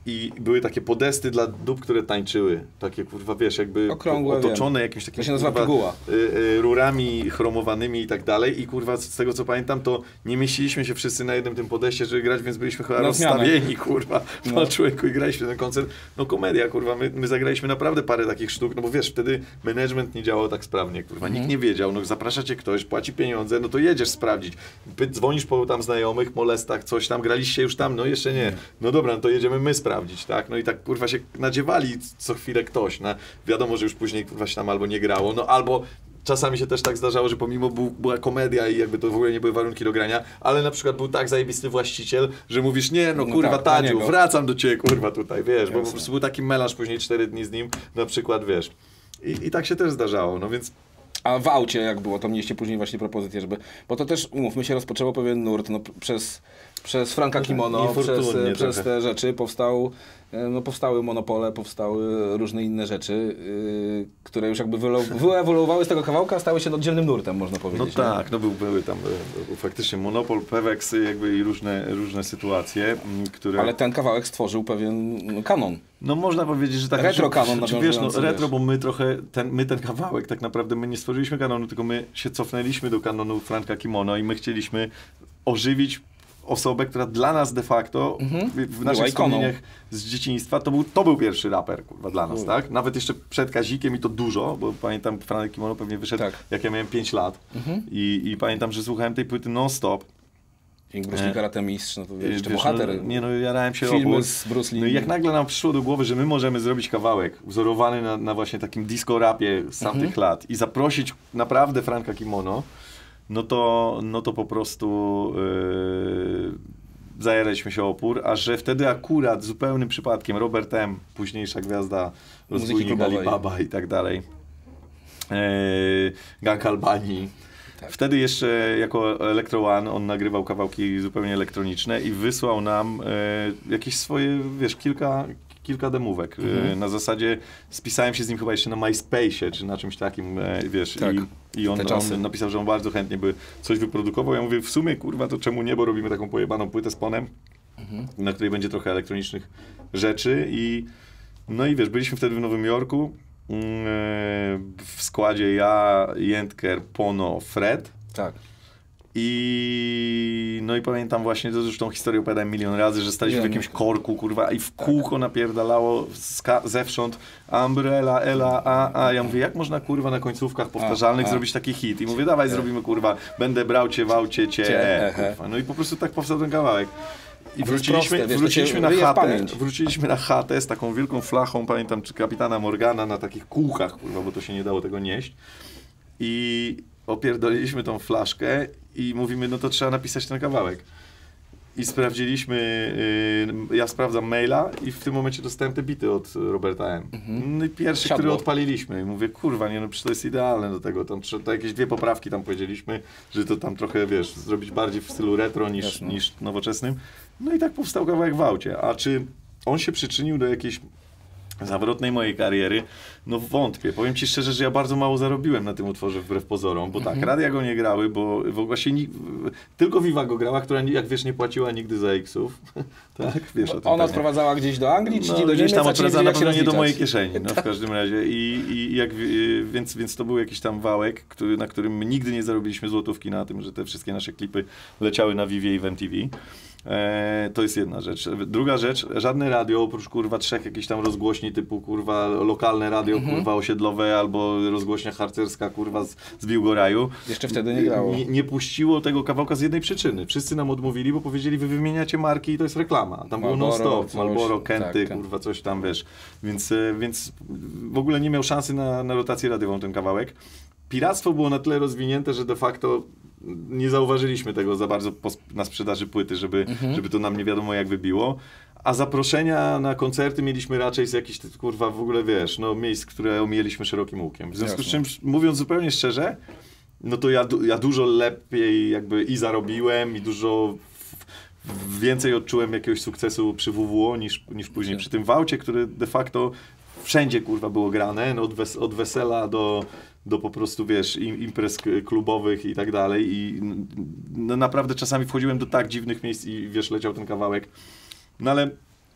i były takie podesty dla dup, które tańczyły. Takie kurwa, wiesz, jakby okrągłe, otoczone jakimś takim to się nazywa piguła. rurami chromowanymi i tak dalej. I kurwa, z tego co pamiętam, to nie mieściliśmy się wszyscy na jednym tym podejście, żeby grać, więc byliśmy chyba rozstawieni, kurwa, na człowieku i graliśmy ten koncert. No komedia, kurwa, my zagraliśmy naprawdę parę takich sztuk, no bo wiesz, wtedy management nie działał tak sprawnie, kurwa, nikt nie wiedział, no zaprasza cię ktoś, płaci pieniądze, no to jedziesz sprawdzić. Dzwonisz po tam znajomych, molestach, coś tam, graliście już tam, no jeszcze nie. No dobra, no to jedziemy my sprawdzić, tak? No i tak kurwa się nadziewali co chwilę ktoś, no. Wiadomo, że już później kurwa się tam albo nie grało, no albo czasami się też tak zdarzało, że pomimo była komedia i jakby to w ogóle nie były warunki do grania, ale na przykład był tak zajebisty właściciel, że mówisz, nie no kurwa tak, Tadziu, wracam do ciebie kurwa tutaj, wiesz, Jasne. bo po prostu był taki melanż później 4 dni z nim, na przykład, wiesz. I tak się też zdarzało, no więc... A w aucie jak było, to mieliście później właśnie propozycję, żeby... Bo to też, umówmy się, rozpoczęło pewien nurt, no przez Franka Kimono, przez te rzeczy powstały monopole, powstały różne inne rzeczy, które już jakby wyewoluowały z tego kawałka, stały się oddzielnym nurtem, można powiedzieć. No tak, no były tam faktycznie monopol, Pewex jakby i różne sytuacje, które... Ale ten kawałek stworzył pewien kanon. No można powiedzieć, że tak... Retro kanon wiesz, no retro, bo my trochę, ten kawałek tak naprawdę, my nie stworzyliśmy kanonu, tylko my się cofnęliśmy do kanonu Franka Kimono i my chcieliśmy ożywić osobę, która dla nas de facto w naszych wspomnieniach z dzieciństwa to był pierwszy raper kurwa, dla nas, tak? Nawet jeszcze przed Kazikiem i to dużo, bo pamiętam Franek Kimono pewnie wyszedł jak ja miałem 5 lat i pamiętam, że słuchałem tej płyty non-stop. Bruce Lee, Karate Mistrz, no to jeszcze bohater. No jarałem się filmy z Bruce Lee. No i jak nagle nam przyszło do głowy, że my możemy zrobić kawałek wzorowany na właśnie takim disco rapie z tamtych lat i zaprosić naprawdę Franka Kimono, no to po prostu zajaraliśmy się opór, a że wtedy akurat zupełnym przypadkiem Robert M., późniejsza gwiazda rozbójnik Alibaba i tak dalej, Gang Albanii. Tak. Wtedy jeszcze jako Electro One on nagrywał kawałki zupełnie elektroniczne i wysłał nam jakieś swoje, wiesz, kilka demówek. Na zasadzie spisałem się z nim chyba jeszcze na MySpace'ie, czy na czymś takim, wiesz, tak, i on napisał, że on bardzo chętnie by coś wyprodukował. Ja mówię, w sumie, kurwa, to czemu nie, bo robimy taką pojebaną płytę z Ponem, na której będzie trochę elektronicznych rzeczy no i wiesz, byliśmy wtedy w Nowym Jorku, w składzie ja, Jędker, Pono, Fred. Tak. No i pamiętam właśnie, to już tą historię opowiadałem milion razy, że staliśmy w jakimś korku, kurwa, i w kółko napierdalało zewsząd Umbrella, Ela, a. Ja mówię, jak można, kurwa, na końcówkach powtarzalnych zrobić taki hit? I mówię, dawaj, zrobimy, kurwa, będę brał cię, wał cię, kurwa. No i po prostu tak powstał ten kawałek. I wróciliśmy na chatę z taką wielką flachą, pamiętam, czy kapitana Morgana na takich kółkach, kurwa, bo to się nie dało tego nieść. I opierdoliliśmy tą flaszkę i mówimy, no to trzeba napisać ten kawałek. I sprawdziliśmy, ja sprawdzam maila i w tym momencie dostałem te bity od Roberta M. No i pierwszy, który odpaliliśmy. I mówię, kurwa, nie no, przecież to jest idealne do tego. Tam to jakieś 2 poprawki tam powiedzieliśmy, że to tam trochę, wiesz, zrobić bardziej w stylu retro niż nowoczesnym. No i tak powstał kawałek w aucie. A czy on się przyczynił do jakiejś zawrotnej mojej kariery? No wątpię. Powiem ci szczerze, że ja bardzo mało zarobiłem na tym utworze wbrew pozorom, bo tak, radia go nie grały, bo właśnie tylko Viva go grała, która, jak wiesz, nie płaciła nigdy za X-ów. Tak, wiesz o tym. Ona odprowadzała gdzieś do Anglii, czy do Niemiec? Gdzieś tam odprowadzała, na pewno nie do mojej kieszeni, no w każdym razie. Więc to był jakiś tam wałek, na którym my nigdy nie zarobiliśmy złotówki na tym, że te wszystkie nasze klipy leciały na Vivie i w MTV. To jest jedna rzecz. Druga rzecz, żadne radio, oprócz kurwa 3 jakichś tam rozgłośni typu kurwa lokalne radio, kurwa osiedlowe albo rozgłośnia harcerska kurwa z Biłgoraju. Jeszcze wtedy nie grało. Nie puściło tego kawałka z jednej przyczyny. Wszyscy nam odmówili, bo powiedzieli, wy wymieniacie marki i to jest reklama. Tam było non-stop, Marlboro, Kenty, kurwa coś tam, wiesz. Więc w ogóle nie miał szansy na rotację radiową ten kawałek. Piractwo było na tyle rozwinięte, że de facto nie zauważyliśmy tego za bardzo na sprzedaży płyty, żeby to nam nie wiadomo jak wybiło. A zaproszenia na koncerty mieliśmy raczej z jakichś, kurwa, w ogóle, wiesz, no miejsc, które omijaliśmy szerokim łukiem. W związku z czym, mówiąc zupełnie szczerze, no to ja dużo lepiej jakby i zarobiłem i dużo więcej odczułem jakiegoś sukcesu przy WWO niż później przy tym Wałcie, który de facto wszędzie, kurwa, było grane, no od wesela do po prostu, wiesz, imprez klubowych i tak dalej i no, naprawdę czasami wchodziłem do tak dziwnych miejsc i, wiesz, leciał ten kawałek. No ale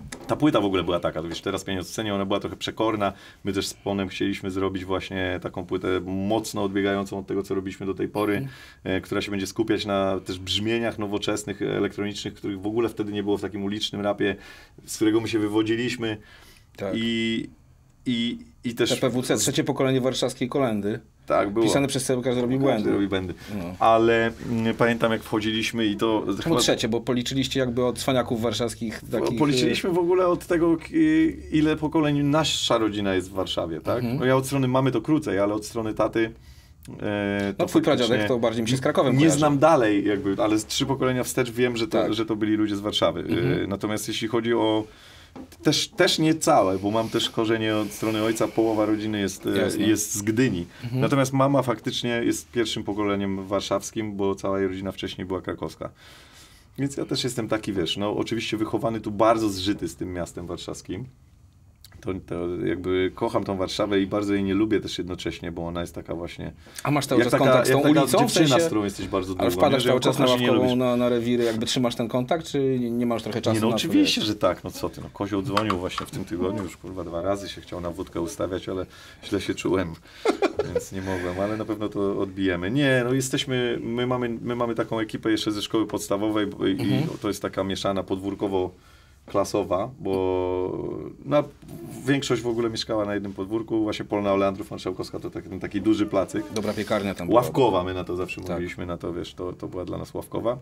Ta płyta w ogóle była taka, wiesz, teraz Pieniądz w cenie, ona była trochę przekorna. My też z Ponem chcieliśmy zrobić właśnie taką płytę mocno odbiegającą od tego, co robiliśmy do tej pory, która się będzie skupiać na też brzmieniach nowoczesnych, elektronicznych, których w ogóle wtedy nie było w takim ulicznym rapie, z którego my się wywodziliśmy. Tak. I też... TPWC, trzecie pokolenie warszawskiej kolendy. Tak, było. Pisane przez CBK, że robi błędy. Robi błędy. No. Ale pamiętam, jak wchodziliśmy i to... Czemu trzecie? Bo policzyliście jakby od cwaniaków warszawskich takich... Policzyliśmy w ogóle od tego, ile pokoleń nasza rodzina jest w Warszawie, tak? No ja od strony mamy to krócej, ale od strony taty... No twój pradziadek to bardziej mi się z Krakowem Nie kojarzy. znam dalej, jakby, ale z 3 pokolenia wstecz wiem, że to, Tak. że to byli ludzie z Warszawy. Natomiast jeśli chodzi o... Też nie całe, bo mam też korzenie od strony ojca, połowa rodziny jest z Gdyni. Natomiast mama faktycznie jest pierwszym pokoleniem warszawskim, bo cała jej rodzina wcześniej była krakowska. Więc ja też jestem taki, wiesz, no oczywiście wychowany tu bardzo zżyty z tym miastem warszawskim. To jakby kocham tą Warszawę i bardzo jej nie lubię też jednocześnie, bo ona jest taka właśnie... A masz cały czas kontakt z tą ulicą? dziewczyna, w sensie, z którą jesteś bardzo długo. ale wpadasz cały czas na kochasz i nie ławkową lubisz. na rewiry, jakby trzymasz ten kontakt, czy nie masz trochę czasu Nie, no na oczywiście, że tak, no co ty, no Kozioł dzwonił właśnie w tym tygodniu, już kurwa 2 razy się chciał na wódkę ustawiać, ale źle się czułem, więc nie mogłem, ale na pewno to odbijemy. Nie, no jesteśmy, my mamy taką ekipę jeszcze ze szkoły podstawowej i to jest taka mieszana podwórkowo-klasowa, bo większość w ogóle mieszkała na jednym podwórku, właśnie Polna Oleandrów Marszałkowska to taki duży placyk. Dobra piekarnia tam była. Ławkowa, my na to zawsze Tak. mówiliśmy, na to wiesz, to była dla nas Ławkowa.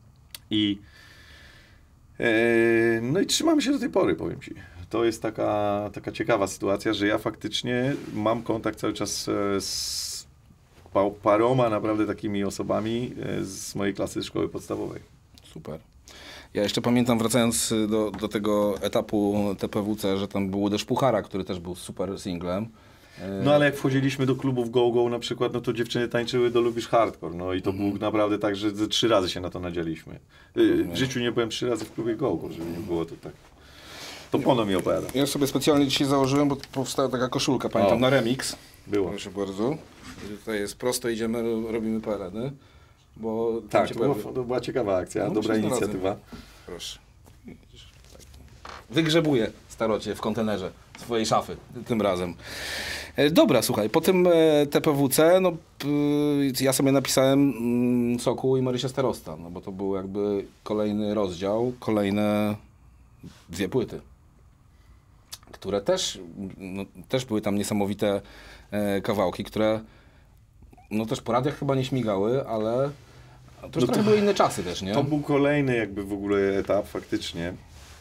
No i trzymamy się do tej pory, powiem ci. To jest taka ciekawa sytuacja, że ja faktycznie mam kontakt cały czas z paroma naprawdę takimi osobami z mojej klasy szkoły podstawowej. Super. Ja jeszcze pamiętam, wracając do tego etapu TPWC, że tam był Uderz Puchara, który też był super singlem. No ale jak wchodziliśmy do klubów Go-Go na przykład, no to dziewczyny tańczyły do Lubisz Hardcore, no i to było naprawdę tak, że 3 razy się na to nadzieliśmy. W życiu nie byłem 3 razy w klubie Go-Go, żeby nie było to tak. To Pono mi opowiada. Ja sobie specjalnie dzisiaj założyłem, bo powstała taka koszulka, pamiętam, na remix. Było. Proszę bardzo. I tutaj jest prosto, idziemy, robimy PLN-y. Bo tam Tak, się to była ciekawa akcja, No, dobra się znalazłem. inicjatywa. Proszę. Wygrzebuję starocie w kontenerze swojej szafy tym razem. Dobra, słuchaj, po tym TPWC, no ja sobie napisałem Sokół i Marysia Starosta, no bo to był jakby kolejny rozdział, kolejne 2 płyty, które też były tam niesamowite kawałki, które no też po radiach chyba nie śmigały, ale to już trochę były inne czasy też, nie? To był kolejny jakby w ogóle etap faktycznie.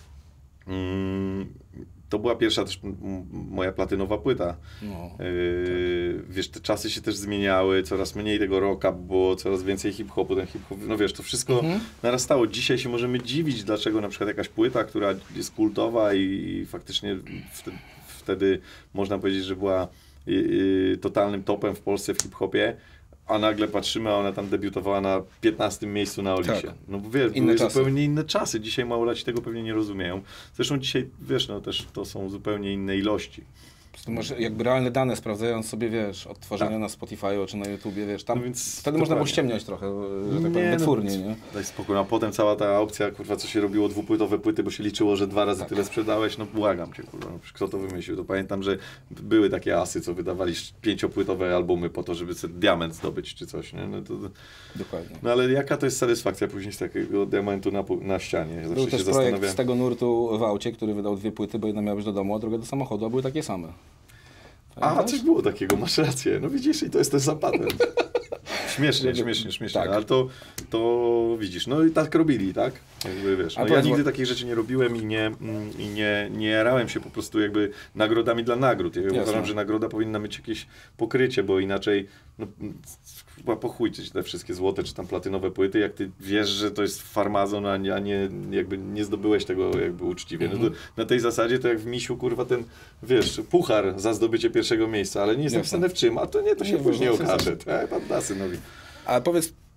To była pierwsza też moja platynowa płyta. No. Wiesz, te czasy się też zmieniały, coraz mniej tego rocka było, coraz więcej hip-hopu, ten hip-hop, no wiesz, to wszystko narastało. Dzisiaj się możemy dziwić, dlaczego na przykład jakaś płyta, która jest kultowa i faktycznie wtedy można powiedzieć, że była totalnym topem w Polsce w hip-hopie, a nagle patrzymy, a ona tam debiutowała na 15. miejscu na Olisie. Tak. No bo wiesz, były zupełnie inne czasy. Dzisiaj małolaci tego pewnie nie rozumieją. Zresztą dzisiaj, wiesz, no też to są zupełnie inne ilości. To masz jakby realne dane, sprawdzając sobie, wiesz, odtwarzania na Spotify czy na YouTubie, wiesz, tam No więc wtedy można było dokładnie. ściemniać trochę, że tak powiem, wytwórnie, nie? Daj spokój, a potem cała ta opcja, kurwa, co się robiło, 2-płytowe płyty, bo się liczyło, że 2 razy tyle sprzedałeś, no błagam cię, kurwa, no, kto to wymyślił? To pamiętam, że były takie asy, co wydawali 5-płytowe albumy po to, żeby sobie diament zdobyć czy coś, nie? No, Dokładnie. no ale jaka to jest satysfakcja później z takiego diamentu na ścianie? Zawsze Był się też projekt zastanawiałem. z tego nurtu w aucie, który wydał 2 płyty, bo jedna miała być do domu, a druga do samochodu, a były takie same. A, Pamiętasz? coś było takiego, masz rację. No widzisz, i to jest ten zapadek. Śmiesznie, Tak. ale to widzisz, no i tak robili, tak? Jakby wiesz, no ja nigdy takich rzeczy nie robiłem i nie jarałem się po prostu jakby nagrodami dla nagród. Ja uważam, że nagroda powinna mieć jakieś pokrycie, bo inaczej no, chyba pochujcie te wszystkie złote czy tam platynowe płyty, jak ty wiesz, że to jest farmazon, a nie jakby nie zdobyłeś tego jakby uczciwie. No to na tej zasadzie to jak w Misiu, kurwa, ten, wiesz, puchar za zdobycie 1. miejsca, ale nie jest napisane w czym, a to nie, to się później okaże. Pan da synowi. A powiedz,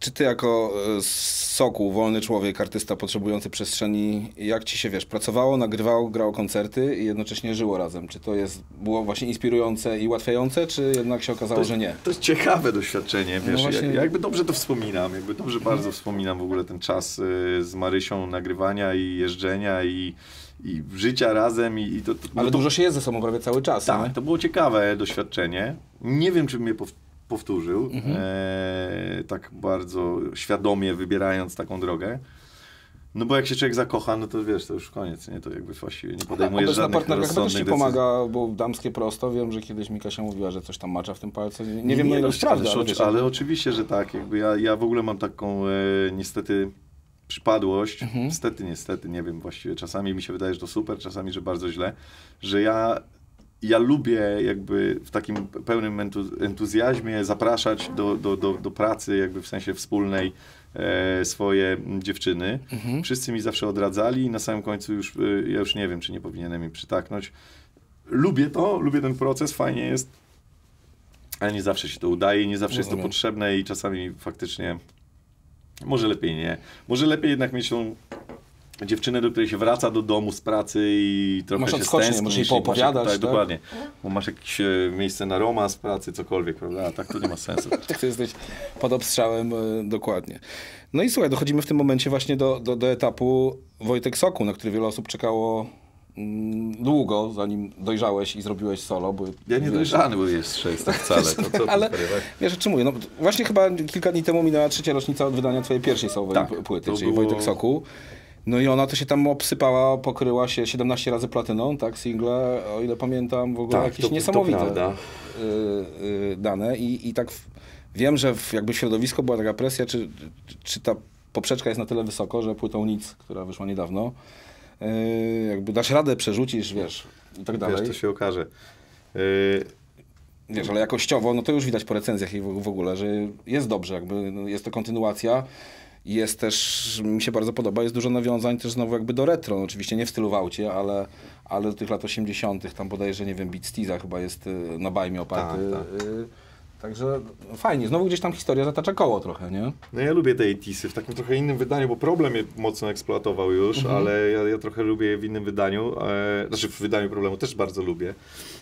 Czy ty jako Sokół, wolny człowiek, artysta potrzebujący przestrzeni, jak ci się, wiesz, pracowało, nagrywało, grało koncerty i jednocześnie żyło razem? Czy to było właśnie inspirujące i ułatwiające, czy jednak się okazało, że nie? To jest ciekawe doświadczenie, wiesz, No właśnie... ja jakby dobrze to wspominam, jakby dobrze bardzo wspominam w ogóle ten czas z Marysią nagrywania i jeżdżenia i życia razem i to... Ale dużo się jest ze sobą prawie cały czas, tak, nie? to było ciekawe doświadczenie. Nie wiem, czy bym je powtórzył, tak bardzo świadomie wybierając taką drogę. No bo jak się człowiek zakocha, no to wiesz, to już koniec, nie? To jakby właściwie nie podejmujesz na żadnych partnerkach też rozsądnych ci decyzji. pomaga, bo damskie prosto, wiem, że kiedyś mi Kasia mówiła, że coś tam macza w tym palcu. Nie wiem, na ile jest prawda, ale wiesz, ale oczywiście, że tak. Jakby ja w ogóle mam taką niestety przypadłość, niestety, nie wiem właściwie, czasami mi się wydaje, że to super, czasami, że bardzo źle, że ja lubię jakby w takim pełnym entuzjazmie zapraszać do pracy jakby w sensie wspólnej swoje dziewczyny. Wszyscy mi zawsze odradzali i na samym końcu ja już nie wiem, czy nie powinienem im przytaknąć. Lubię ten proces, fajnie jest, ale nie zawsze się to udaje, nie zawsze jest to potrzebne i czasami faktycznie może lepiej nie. Może lepiej jednak mieć tą dziewczynę, do której się wraca do domu z pracy i trochę masz się odskocznie, możesz jej poopowiadać. Tak, dokładnie. Bo masz jakieś miejsce na romans, pracy, cokolwiek, prawda? A tak to nie ma sensu. Tak, to jesteś pod obstrzałem, dokładnie. No i słuchaj, dochodzimy w tym momencie właśnie do etapu Wojtek Sokół, na który wiele osób czekało długo, zanim dojrzałeś i zrobiłeś solo. Bo, ja nie dojrzany, bo jeszcze jestem wcale. To co ale wiesz, czy mówię, no właśnie chyba kilka dni temu minęła 3. rocznica od wydania twojej pierwszej solowej płyty, czyli Wojtek Sokół. No i ona to się tam obsypała, pokryła się 17 razy platyną, tak, single, o ile pamiętam, w ogóle jakieś niesamowite dane i tak wiem, że jakby w środowisku była taka presja, czy ta poprzeczka jest na tyle wysoko, że płytą Nic, która wyszła niedawno, jakby dasz radę, przerzucisz, wiesz, i tak dalej. Wiesz, to się okaże. Wiesz, ale jakościowo, no to już widać po recenzjach i w ogóle, że jest dobrze, jakby no jest to kontynuacja. Jest też, mi się bardzo podoba, jest dużo nawiązań też znowu jakby do retro, no, oczywiście nie w stylu Waucie, ale do tych lat 80. tam bodajże, nie wiem, Beat Steeza chyba jest na bajmie oparty. Tak. Także fajnie, znowu gdzieś tam historia zatacza koło trochę, nie? No ja lubię te 80'sy w takim trochę innym wydaniu, bo Problem je mocno eksploatował już, ale ja trochę lubię je w innym wydaniu, znaczy w wydaniu Problemu też bardzo lubię.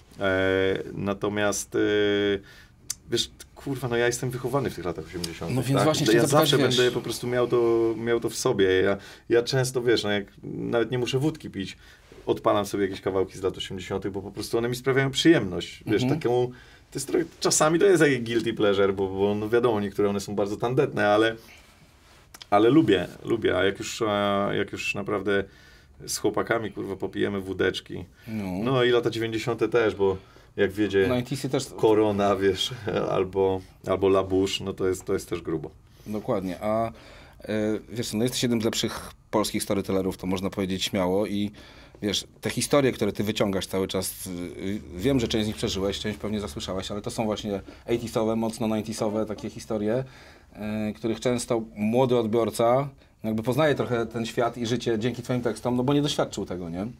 Natomiast wiesz, kurwa, no ja jestem wychowany w tych latach 80. No więc tak? właśnie ja zawsze będę po prostu miał to w sobie. Ja często, wiesz, no jak nawet nie muszę wódki pić, odpalam sobie jakieś kawałki z lat 80., bo po prostu one mi sprawiają przyjemność. Wiesz, taką, to jest czasami to jest jakieś guilty pleasure, bo no wiadomo, niektóre one są bardzo tandetne, ale lubię. A jak już naprawdę z chłopakami, kurwa, popijemy wódeczki. No i lata 90. też, bo jak wiedzie też... Korona, wiesz, albo Labusz, no to jest też grubo. Dokładnie, a wiesz, no jesteś jednym z lepszych polskich storytellerów, to można powiedzieć śmiało i wiesz, te historie, które ty wyciągasz cały czas, wiem, że część z nich przeżyłeś, część pewnie zasłyszałeś, ale to są właśnie 80'sowe, mocno 90'sowe takie historie, których często młody odbiorca jakby poznaje trochę ten świat i życie dzięki twoim tekstom, no bo nie doświadczył tego, nie?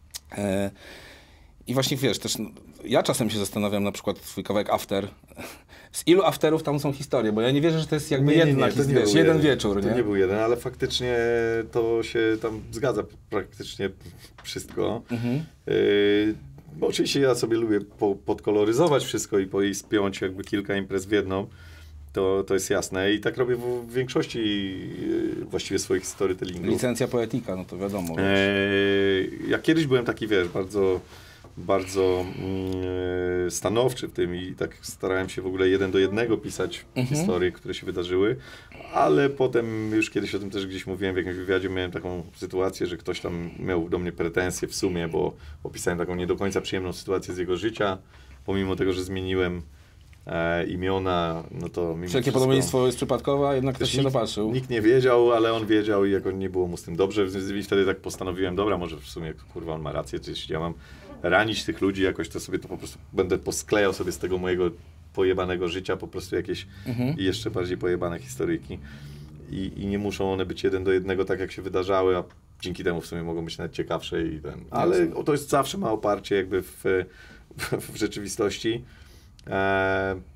I właśnie wiesz, też ja czasem się zastanawiam, na przykład twój kawałek After, z ilu afterów tam są historie, bo ja nie wierzę, że to jest jakby jeden wieczór, nie? To nie był jeden, ale faktycznie to się tam zgadza praktycznie wszystko. Bo oczywiście ja sobie lubię podkoloryzować wszystko i spiąć jakby kilka imprez w jedną. To jest jasne i tak robię w większości właściwie swoich storytellingów. Licencja poetyka, no to wiadomo. Ja kiedyś byłem taki, wiesz, bardzo stanowczy w tym i tak starałem się w ogóle 1 do 1 pisać historie, które się wydarzyły, ale potem już kiedyś o tym też gdzieś mówiłem w jakimś wywiadzie, miałem taką sytuację, że ktoś tam miał do mnie pretensje w sumie, bo opisałem taką nie do końca przyjemną sytuację z jego życia, pomimo tego, że zmieniłem imiona, no to... Wszelkie podobieństwo jest przypadkowe, a jednak ktoś się dopatrzył. Nikt nie wiedział, ale on wiedział i jako nie było mu z tym dobrze. I wtedy tak postanowiłem, dobra, może w sumie, kurwa, on ma rację, czy jeśli ja mam ranić tych ludzi jakoś, to sobie to po prostu będę posklejał sobie z tego mojego pojebanego życia po prostu jakieś i jeszcze bardziej pojebane historyjki. I nie muszą one być 1 do 1 tak, jak się wydarzały, a dzięki temu w sumie mogą być nawet ciekawsze i ten. Ale to jest zawsze ma oparcie jakby w rzeczywistości.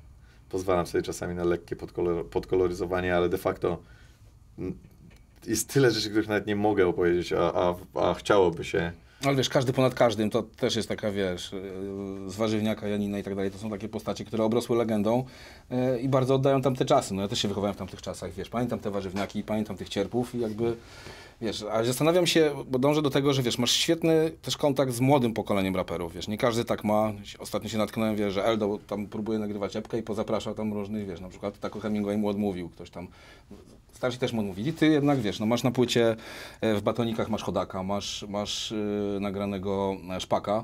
pozwalam sobie czasami na lekkie podkoloryzowanie, ale de facto jest tyle rzeczy, których nawet nie mogę opowiedzieć, a chciałoby się. Ale wiesz, każdy ponad każdym, to też jest taka, wiesz, z Warzywniaka, Janina i tak dalej, to są takie postacie, które obrosły legendą i bardzo oddają tamte czasy. No ja też się wychowałem w tamtych czasach, wiesz, pamiętam te Warzywniaki, pamiętam tych Cierpów i jakby, wiesz, ale zastanawiam się, bo dążę do tego, że wiesz, masz świetny też kontakt z młodym pokoleniem raperów, wiesz, nie każdy tak ma. Ostatnio się natknąłem, wiesz, że Eldo tam próbuje nagrywać epkę i pozapraszał tam różnych, wiesz, na przykład tak o Hemingway mu odmówił, ktoś tam. Starsi też mu odmówili. Ty jednak, wiesz, no masz na płycie, w batonikach masz Chodaka, masz nagranego Szpaka.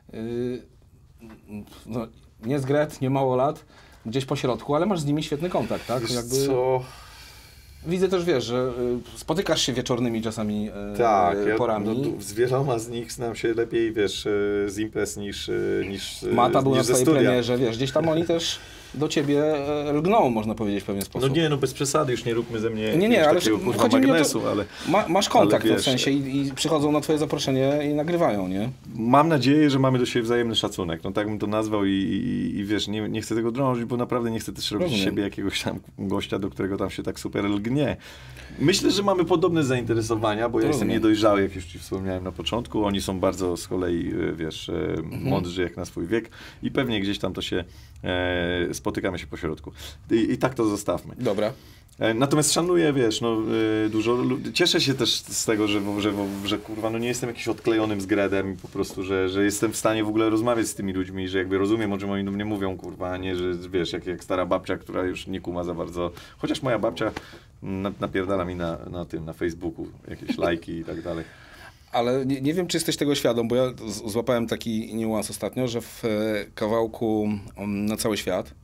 No, nie z Gret, nie mało lat, gdzieś po środku, ale masz z nimi świetny kontakt, tak? Wiesz Jakby... co? Widzę też, wiesz, że spotykasz się wieczornymi czasami porami. No, z wieloma z nich znam się lepiej, wiesz, z imprez niż Mata był niż na ze swojej studia. premierze, wiesz, gdzieś tam oni też do ciebie lgną, można powiedzieć w pewien sposób. No nie, no bez przesady, już nie róbmy ze mnie Nie, ale takiego kurwa chodzi mi o to, magnesu, ale... Masz kontakt ale w sensie i przychodzą na twoje zaproszenie i nagrywają, nie? Mam nadzieję, że mamy do siebie wzajemny szacunek, no tak bym to nazwał i wiesz, nie chcę tego drążyć, bo naprawdę nie chcę też robić z siebie jakiegoś tam gościa, do którego tam się tak super lgnie. Myślę, że mamy podobne zainteresowania, bo ja jestem niedojrzały, jak już ci wspomniałem na początku, oni są bardzo z kolei, wiesz, mądrzy jak na swój wiek i pewnie gdzieś tam to się, spotykamy się po środku. I tak to zostawmy. Dobra. Natomiast szanuję, wiesz, no, dużo, cieszę się też z tego, że kurwa, no nie jestem jakiś odklejonym z Gredem i po prostu, że jestem w stanie w ogóle rozmawiać z tymi ludźmi, że jakby rozumiem, o czym oni do mnie mówią, kurwa, a nie, że wiesz, jak stara babcia, która już nie kuma za bardzo, chociaż moja babcia napierdala mi na Facebooku jakieś lajki i tak dalej. Ale nie wiem, czy jesteś tego świadom, bo ja złapałem taki niuans ostatnio, że w kawałku Na cały świat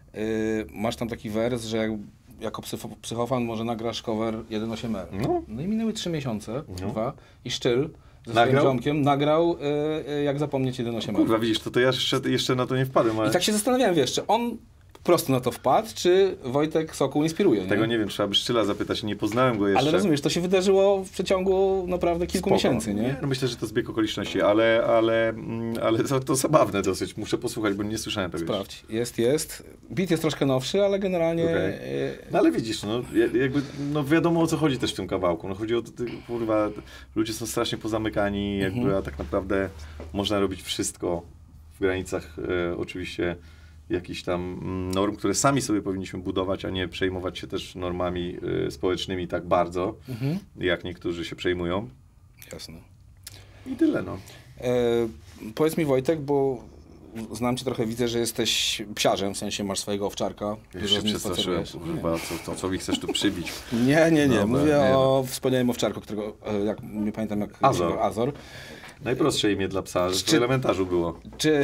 masz tam taki wers, że jako psychofan może nagrasz cover 1.8R. No i minęły 3 miesiące, 2 i Szczyl ze swoim ziomkiem nagrał Jak zapomnieć 1.8R. Kurwa, widzisz, to ja jeszcze na to nie wpadłem. Ale... I tak się zastanawiałem, wiesz, czy on po prostu na to wpadł, czy Wojtek Sokół inspiruje, nie? Tego nie wiem, trzeba by Szczyla zapytać, nie poznałem go jeszcze. Ale rozumiesz, to się wydarzyło w przeciągu naprawdę kilku miesięcy, nie? No myślę, że to zbieg okoliczności, ale to zabawne dosyć, muszę posłuchać, bo nie słyszałem tego. Sprawdź, jest. Beat jest troszkę nowszy, ale generalnie... Okay. No ale widzisz, no jakby, no wiadomo o co chodzi też w tym kawałku, no chodzi o to, kurwa, ludzie są strasznie pozamykani, jakby, a tak naprawdę można robić wszystko w granicach oczywiście jakichś tam norm, które sami sobie powinniśmy budować, a nie przejmować się też normami społecznymi tak bardzo, jak niektórzy się przejmują. Jasne. I tyle, no. Powiedz mi, Wojtek, bo znam cię trochę, widzę, że jesteś psiarzem, w sensie masz swojego owczarka. Już się przestraszyłem, chyba, co mi chcesz tu przybić? Nie. Mówię o wspaniałym owczarku, którego, nie pamiętam jak... Azor. Najprostsze imię dla psa, w elementarzu było.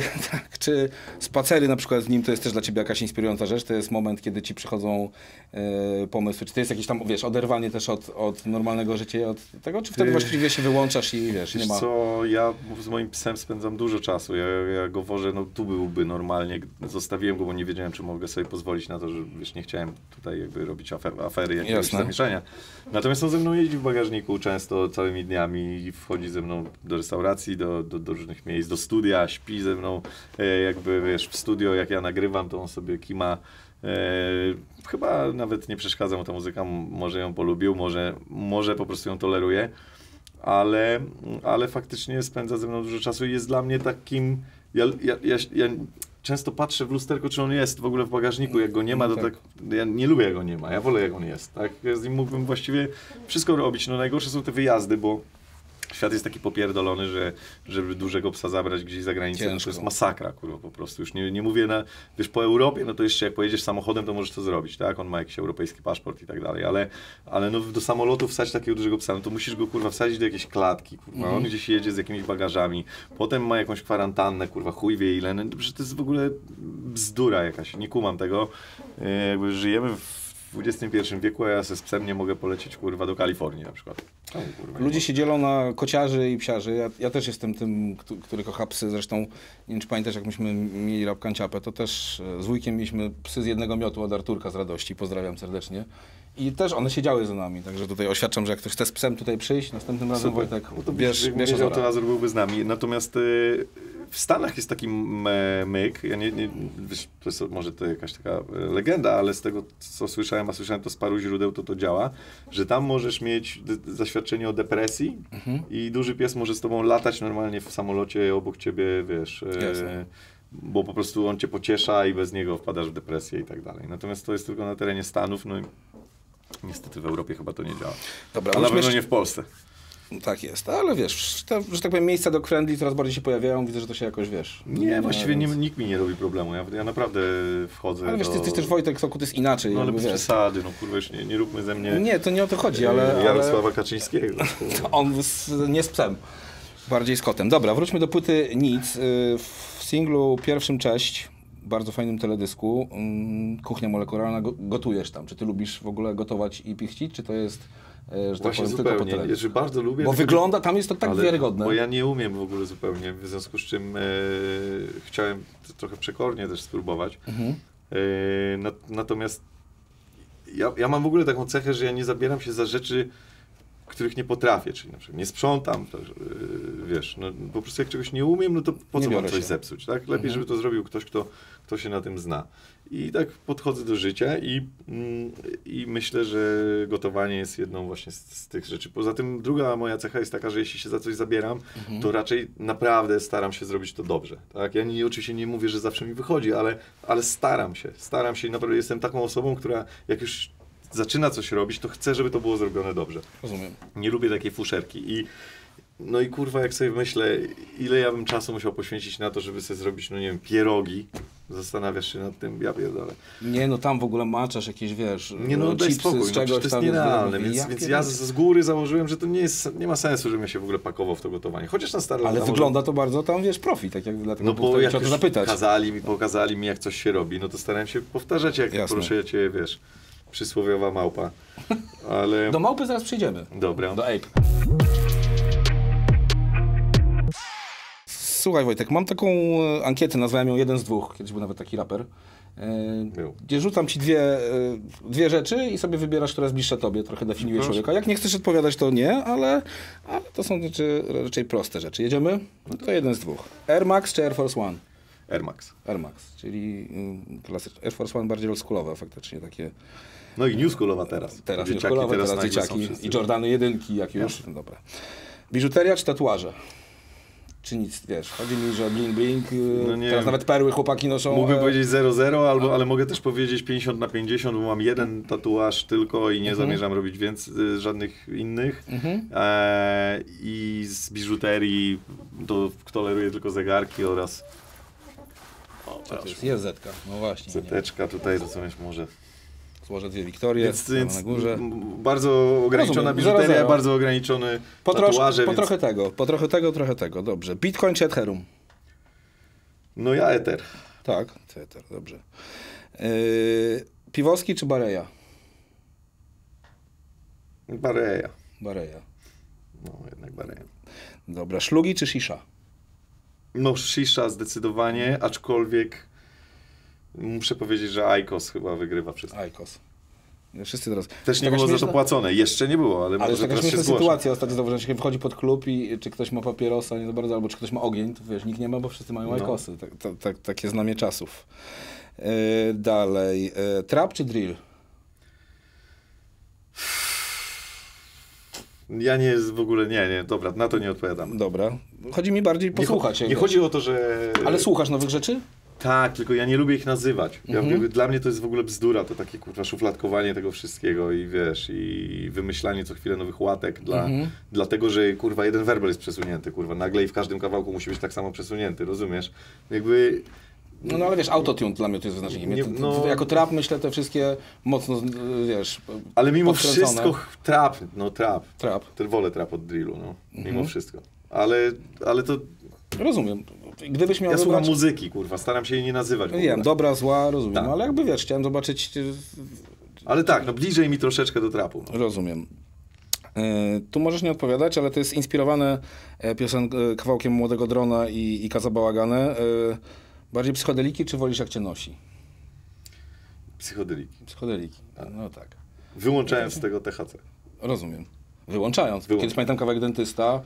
Czy spacery na przykład z nim to jest też dla ciebie jakaś inspirująca rzecz? To jest moment, kiedy ci przychodzą pomysły? Czy to jest jakieś tam, wiesz, oderwanie też od normalnego życia, od tego? Czy wtedy właściwie się wyłączasz i wiesz, nie ma... co, ja z moim psem spędzam dużo czasu. Ja go wożę, no tu byłby normalnie. Zostawiłem go, bo nie wiedziałem, czy mogę sobie pozwolić na to, że wiesz, nie chciałem tutaj jakby robić afery, jakiegoś zamieszania. Natomiast on ze mną jeździ w bagażniku często całymi dniami i wchodzi ze mną do restauracji, do różnych miejsc, do studia, śpi ze mną, jakby wiesz, w studio jak ja nagrywam, to on sobie kima. Chyba nawet nie przeszkadza mu ta muzyka, może ją polubił, może po prostu ją toleruje, ale faktycznie spędza ze mną dużo czasu i jest dla mnie takim, ja często patrzę w lusterko, czy on jest w ogóle w bagażniku, jak go nie ma, to tak, ja nie lubię jak go nie ma, ja wolę jak on jest, tak, ja z nim mógłbym właściwie wszystko robić, no najgorsze są te wyjazdy, bo świat jest taki popierdolony, że żeby dużego psa zabrać gdzieś za granicę, no to jest masakra, kurwa, po prostu. Już nie mówię wiesz, po Europie, no to jeszcze jak pojedziesz samochodem, to możesz to zrobić, tak? On ma jakiś europejski paszport i tak dalej, ale no do samolotu wsadź takiego dużego psa, no to musisz go, kurwa, wsadzić do jakiejś klatki, kurwa, on gdzieś jedzie z jakimiś bagażami, potem ma jakąś kwarantannę, kurwa, chuj wie ile, no to jest w ogóle bzdura jakaś, nie kumam tego, jakby żyjemy w XXI wieku, a ja z psem nie mogę polecieć, kurwa, do Kalifornii na przykład. Ludzie się dzielą na kociarzy i psiarzy. Ja też jestem tym, który kocha psy. Zresztą, nie wiem, czy pamiętasz, jak myśmy mieli Rap Kanciapę, to też z wujkiem mieliśmy psy z jednego miotu od Arturka z Radości. Pozdrawiam serdecznie. I też one siedziały za nami, także tutaj oświadczam, że jak ktoś chce z psem tutaj przyjść, następnym razem Wojtek, bierz Azor. To Azor byłby z nami. Natomiast w Stanach jest taki myk, ja wiesz, to jest może to jakaś taka legenda, ale z tego, co słyszałem, a słyszałem to z paru źródeł, to działa, że tam możesz mieć zaświadczenie o depresji i duży pies może z tobą latać normalnie w samolocie obok ciebie, wiesz, bo po prostu on cię pociesza i bez niego wpadasz w depresję i tak dalej. Natomiast to jest tylko na terenie Stanów, no i niestety w Europie chyba to nie działa. Dobra, a na pewno nie w Polsce. Tak jest, ale wiesz, że tak powiem, miejsca do friendly coraz bardziej się pojawiają, widzę, że to się jakoś, wiesz... Nie, właściwie nikt mi nie robi problemu, ja naprawdę wchodzę ale wiesz, ty jesteś też Wojtek Soku, to jest inaczej. No ale jakby, bez wiesz. przesady, no kurwa, już nie róbmy ze mnie... Nie, to nie o to chodzi, ale... Jarosława Kaczyńskiego. On nie z psem, bardziej z kotem. Dobra, wróćmy do płyty Nic. W singlu pierwszym Cześć, bardzo fajnym teledysku, kuchnia molekularna, gotujesz tam. Czy ty lubisz w ogóle gotować i pichcić, czy to jest... że tak powiem, tylko po telewizji? Że bardzo lubię. Bo wygląda, tam jest to tak wiarygodne. Bo ja nie umiem w ogóle zupełnie, w związku z czym chciałem trochę przekornie też spróbować. Natomiast ja mam w ogóle taką cechę, że ja nie zabieram się za rzeczy, których nie potrafię, czyli na przykład nie sprzątam, to, wiesz, no, po prostu jak czegoś nie umiem, no to po co mam coś zepsuć, tak? Lepiej, żeby to zrobił ktoś, kto się na tym zna. I tak podchodzę do życia i myślę, że gotowanie jest jedną właśnie z tych rzeczy. Poza tym druga moja cecha jest taka, że jeśli się za coś zabieram, to raczej naprawdę staram się zrobić to dobrze. Tak? Ja oczywiście nie mówię, że zawsze mi wychodzi, ale staram się i naprawdę jestem taką osobą, która jak już zaczyna coś robić, to chcę, żeby to było zrobione dobrze. Rozumiem. Nie lubię takiej fuszerki no i kurwa, jak sobie myślę, ile ja bym czasu musiał poświęcić na to, żeby sobie zrobić, no nie wiem, pierogi. Zastanawiasz się nad tym, ja pierdolę. Nie, no tam w ogóle maczasz jakieś, wiesz, nie, no daj spokój, z czegoś to jest tam nierealne, więc ja z góry założyłem, że to nie ma sensu, żebym się w ogóle pakował w to gotowanie. Chociaż na stare ale wygląda to bardzo tam, wiesz, profi, tak jak dlatego no bo jak trzeba to zapytać. pokazali mi, jak coś się robi, no to starałem się powtarzać, jak proszę cię, wiesz, przysłowiowa małpa. Ale... Do małpy zaraz przyjdziemy. Dobra. Do ape. Słuchaj Wojtek, mam taką ankietę, nazwałem ją 1 z 2, kiedyś był nawet taki raper, gdzie rzucam ci dwie rzeczy i sobie wybierasz, która jest bliższa tobie, trochę definiuje człowieka. Jak nie chcesz odpowiadać, to nie, ale to są raczej proste rzeczy. Jedziemy? No to 1 z 2. Air Max czy Air Force One? Air Max. Air Max, czyli Air Force One bardziej oldschoolowe faktycznie takie. No i newschoolowa teraz. Teraz newschoolowe, teraz dzieciaki i Jordany 1, jak już. No. Dobra. Biżuteria czy tatuaże? Czy nic, wiesz, chodzi mi, że bling bling, no teraz nawet perły chłopaki noszą. Mógłbym powiedzieć 0-0, ale mogę też powiedzieć 50/50, bo mam jeden tatuaż tylko i nie zamierzam robić żadnych innych. I z biżuterii to toleruję tylko zegarki oraz... Co to jest? Jest zetka, no właśnie. Zeteczka tutaj, to co może... Złożę 2 Wiktorie, więc na górze. Bardzo ograniczona biżuteria, bardzo ograniczony tatuaże. Trochę tego, dobrze. Bitcoin czy Ethereum? No ja Ether. Tak, Ether, dobrze. Piwoski czy Bareja? Bareja. Bareja. No jednak Bareja. Dobra, szlugi czy shisha? No shisha zdecydowanie, aczkolwiek muszę powiedzieć, że Aikos chyba wygrywa wszystko. Aikos. Wszyscy teraz. Też nie było za to płacone. Jeszcze nie było, ale może teraz się zgłoszę. Sytuacja ostatnio zauważyłem, że wchodzi pod klub i czy ktoś ma papierosa, nie za bardzo, albo czy ktoś ma ogień, to wiesz, nikt nie ma, bo wszyscy mają Aikosy. Takie znamie czasów. Dalej. Trap czy drill? Ja w ogóle nie, dobra, na to nie odpowiadam. Dobra. Chodzi mi bardziej posłuchać. Nie chodzi o to, że... Ale słuchasz nowych rzeczy? Tak, tylko ja nie lubię ich nazywać. Dla mnie to jest w ogóle bzdura, to takie kurwa szufladkowanie tego wszystkiego i wiesz, i wymyślanie co chwilę nowych łatek dlatego, że kurwa jeden werbel jest przesunięty, kurwa, nagle i w każdym kawałku musi być tak samo przesunięty, rozumiesz? Jakby... No ale wiesz, autotune dla mnie to jest wyznaczenie. Jako trap myślę te wszystkie mocno, wiesz, ale mimo wszystko trap. Wolę trap od drillu, no. Mimo wszystko. Ale to... Rozumiem. Gdybyś miał słucham muzyki, kurwa, staram się jej nie nazywać. Wiem, dobra, zła, rozumiem, ale jakby wiesz, chciałem zobaczyć... Ale tak, no bliżej mi troszeczkę do trapu. No. Rozumiem. Tu możesz nie odpowiadać, ale to jest inspirowane kawałkiem Młodego Drona i Kaza Bałagane. Bardziej psychodeliki, czy wolisz jak cię nosi? Psychodeliki. Psychodeliki, no tak. Wyłączając z tego THC. Rozumiem. Wyłączając. Kiedyś pamiętam kawałek Dentysta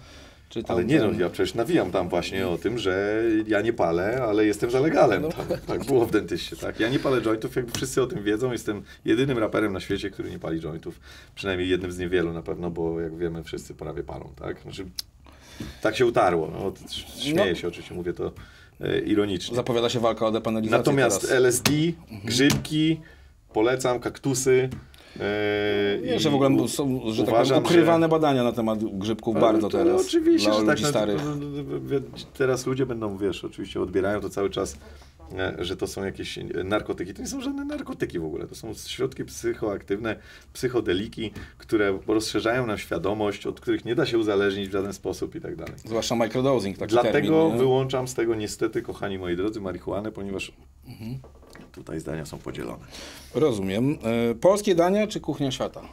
Czy tam Ale nie, no ja przecież nawijam tam właśnie o tym, że ja nie palę, ale jestem za legalem. Tak było w dentyście, tak. Ja nie palę jointów, jakby wszyscy o tym wiedzą. Jestem jedynym raperem na świecie, który nie pali jointów. Przynajmniej jednym z niewielu na pewno, bo jak wiemy, wszyscy prawie palą, tak. Znaczy, tak się utarło. No, śmieję się oczywiście, mówię to ironicznie. Zapowiada się walka o depenalizację. Natomiast teraz. LSD, grzybki, polecam, kaktusy. Że w ogóle są, że tak powiem, ukrywane badania na temat grzybków bardzo to teraz. oczywiście, że tak. Starych. Teraz ludzie będą, wiesz, oczywiście odbierają to cały czas, że to są jakieś narkotyki. To nie są żadne narkotyki w ogóle. To są środki psychoaktywne, psychodeliki, które rozszerzają nam świadomość, od których nie da się uzależnić w żaden sposób i tak dalej. Zwłaszcza microdosing, taki Dlatego termin, wyłączam z tego niestety, kochani moi drodzy, marihuanę, ponieważ tutaj zdania są podzielone. Rozumiem. Polskie dania czy kuchnia świata?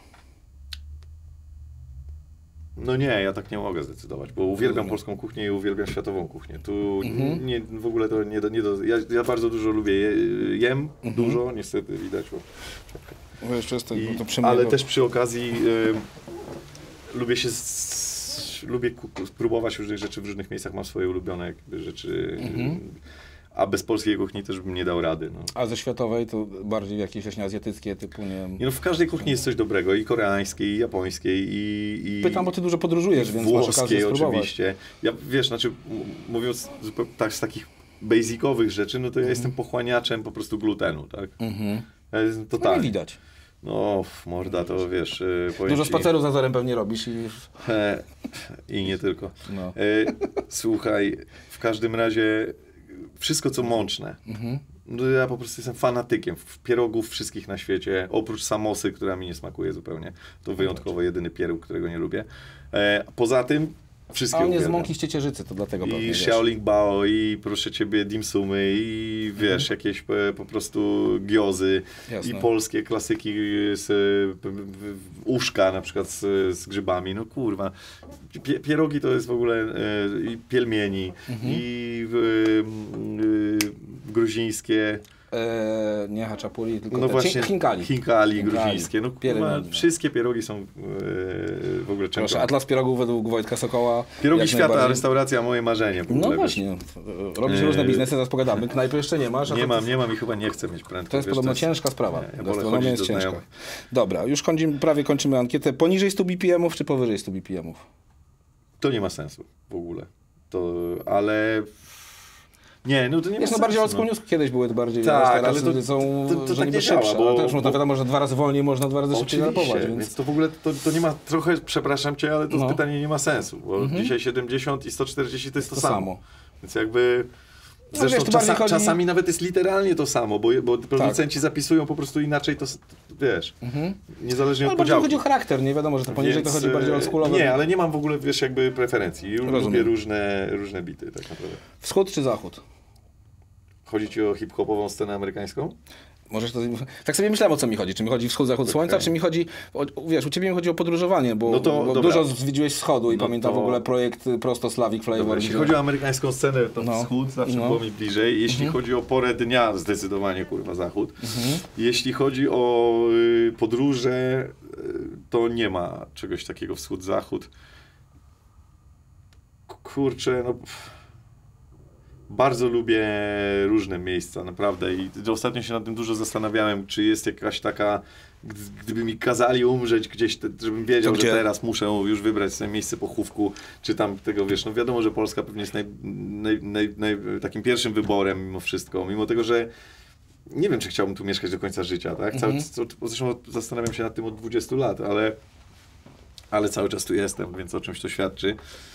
No nie, ja tak nie mogę zdecydować, bo uwielbiam polską kuchnię i uwielbiam światową kuchnię. Tu nie, w ogóle to ja bardzo dużo lubię, jem dużo, niestety widać. Bo jeszcze jest to, Ale też przy okazji lubię spróbować różnych rzeczy w różnych miejscach, mam swoje ulubione jakby rzeczy. A bez polskiej kuchni też bym nie dał rady. No. A ze światowej to bardziej jakieś właśnie azjatyckie typu, nie wiem... Nie, no w każdej kuchni jest coś dobrego, i koreańskiej, i japońskiej, i Pytam, bo ty dużo podróżujesz, więc masz okazję włoskiej spróbować. oczywiście. Ja, wiesz, znaczy mówiąc tak, z takich basicowych rzeczy, no to ja jestem pochłaniaczem po prostu glutenu, tak? Ja jestem No totalnie. nie widać. No, morda, to wiesz... powiem Dużo ci, spacerów za torem pewnie robisz i... I nie tylko. No. Słuchaj, w każdym razie wszystko co mączne. No, ja po prostu jestem fanatykiem pierogów wszystkich na świecie, oprócz samosy, która mi nie smakuje zupełnie. To wyjątkowo jedyny pieróg, którego nie lubię. Poza tym wszystkie A on jest z uwielbiam. mąki z ciecierzycy, to dlatego pewnie, I wiesz. Xiaoling Bao, i proszę ciebie dimsumy, i wiesz, jakieś po prostu giozy, Jasne. i polskie klasyki uszka na przykład z grzybami, no kurwa. Pierogi to jest w ogóle i pielmieni, i gruzińskie. Nie haczapuri, tylko No te właśnie, chinkali. Chinkali gruzińskie. No, kurwa, Pielęgniane. wszystkie pierogi są w ogóle Proszę, czempion. Atlas Pierogów według Wojtka Sokoła. Pierogi jak świata, najbardziej. restauracja, moje marzenie. W ogóle, No wiesz. właśnie, robisz różne biznesy, zaraz pogadamy. Knajpy jeszcze nie masz. A Nie mam i chyba nie chcę mieć prędko. To jest wiesz, podobno ciężka sprawa. Nie, ja wolę Gastronomia chodzić jest do ciężka. znajomych. Dobra, już prawie kończymy ankietę. Poniżej 100 BPM-ów czy powyżej 100 BPM-ów? To nie ma sensu w ogóle. Ale... Nie, no to nie ma Jest sensu. bardziej old school news, kiedyś były bardziej, Tak, teraz ale to- są to że tak niby nie działa, szybsze, bo- ale też no to bo- wiadomo, że 2 razy wolniej można 2 razy szybciej rapować, Oczywiście, więc... więc to w ogóle to nie ma trochę, przepraszam cię, ale to No. pytanie nie ma sensu, bo dzisiaj 70 i 140 to jest to To samo. samo. Więc jakby... No, Zresztą wiesz, tu bardziej chodzi- czasami nawet jest literalnie to samo, bo producenci zapisują po prostu inaczej to, wiesz, niezależnie Ale od bardziej podziału. chodzi o charakter, nie wiadomo, że to poniżej to chodzi bardziej o oldschoolowe. Nie, ale nie mam w ogóle, wiesz, jakby preferencji. Lubię Rozumiem. różne bity, tak naprawdę. Wschód czy zachód? Chodzi ci o hip-hopową scenę amerykańską? Możesz to... Tak sobie myślałem, o co mi chodzi. Czy mi chodzi wschód, zachód słońca, czy mi chodzi... Wiesz, u ciebie mi chodzi o podróżowanie, bo, No to bo dobra. dużo zwiedziłeś wschodu i No pamiętam to- w ogóle projekt Prosto Slavic Flavor. Dobra, jeśli gdzie- chodzi o amerykańską scenę, to No. wschód zawsze No. było mi bliżej. Jeśli chodzi o porę dnia, zdecydowanie kurwa zachód. Jeśli chodzi o podróże, to nie ma czegoś takiego wschód-zachód. Kurczę, no... Bardzo lubię różne miejsca, naprawdę. I ostatnio się nad tym dużo zastanawiałem, czy jest jakaś taka, gdyby mi kazali umrzeć gdzieś, żebym wiedział, To że gdzie? teraz muszę już wybrać sobie miejsce pochówku, czy tam tego, wiesz, no wiadomo, że Polska pewnie jest takim pierwszym wyborem mimo wszystko, mimo tego, że nie wiem, czy chciałbym tu mieszkać do końca życia, tak? Zresztą zastanawiam się nad tym od 20 lat, ale cały czas tu jestem, więc o czymś to świadczy.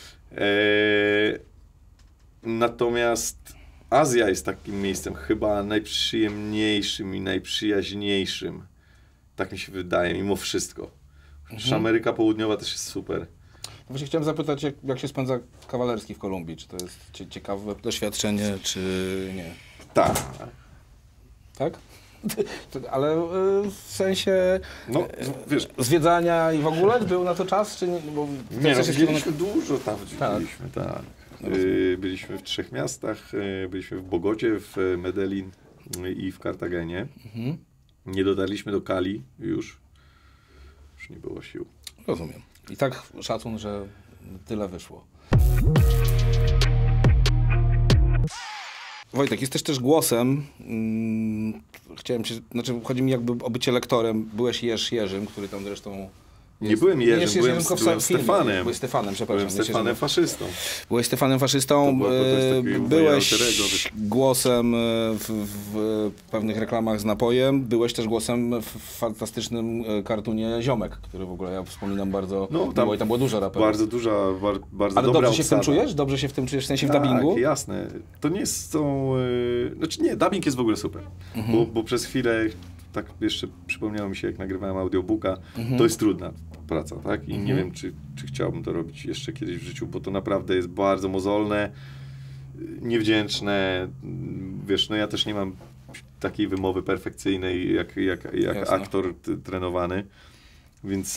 Natomiast Azja jest takim miejscem chyba najprzyjemniejszym i najprzyjaźniejszym. Tak mi się wydaje, mimo wszystko. Chociaż Ameryka Południowa też jest super. Właśnie chciałem zapytać, jak się spędza kawalerski w Kolumbii? Czy to jest ciekawe doświadczenie, czy nie? Tak. Tak? Ale w sensie No, wiesz, zwiedzania i w ogóle był na to czas, czy nie? Bo to nie, no, też jest widzieliśmy dużo tam, Tak. widzieliśmy, tak. Byliśmy w 3 miastach, byliśmy w Bogocie, w Medellin i w Kartagenie. Nie dotarliśmy do Cali już nie było sił. Rozumiem. I tak szacun, że tyle wyszło. Wojtek, jesteś też głosem. Chciałem cię, znaczy chodzi mi jakby o bycie lektorem. Byłeś Jerzym, który tam zresztą... Nie byłem Jerzym, byłem tylko w Stefanem. Byłeś Stefanem, przepraszam. Byłem Stefanem faszystą. Byłeś Stefanem faszystą, To jest taki byłeś alter ego, wiesz. głosem w pewnych reklamach z napojem, byłeś też głosem w fantastycznym kartunie Ziomek, który w ogóle ja wspominam bardzo miło i tam było dużo raperów. Bardzo duża, bardzo Ale dobra dobrze się w tym obsada. czujesz? Dobrze się w tym czujesz, w sensie w Tak, dubbingu? jasne. To nie są... Znaczy nie, dubbing jest w ogóle super. Bo przez chwilę, tak jeszcze przypomniało mi się, jak nagrywałem audiobooka, to jest trudna praca, tak? I nie wiem, czy chciałbym to robić jeszcze kiedyś w życiu, bo to naprawdę jest bardzo mozolne, niewdzięczne. Wiesz, no ja też nie mam takiej wymowy perfekcyjnej, jak aktor trenowany, więc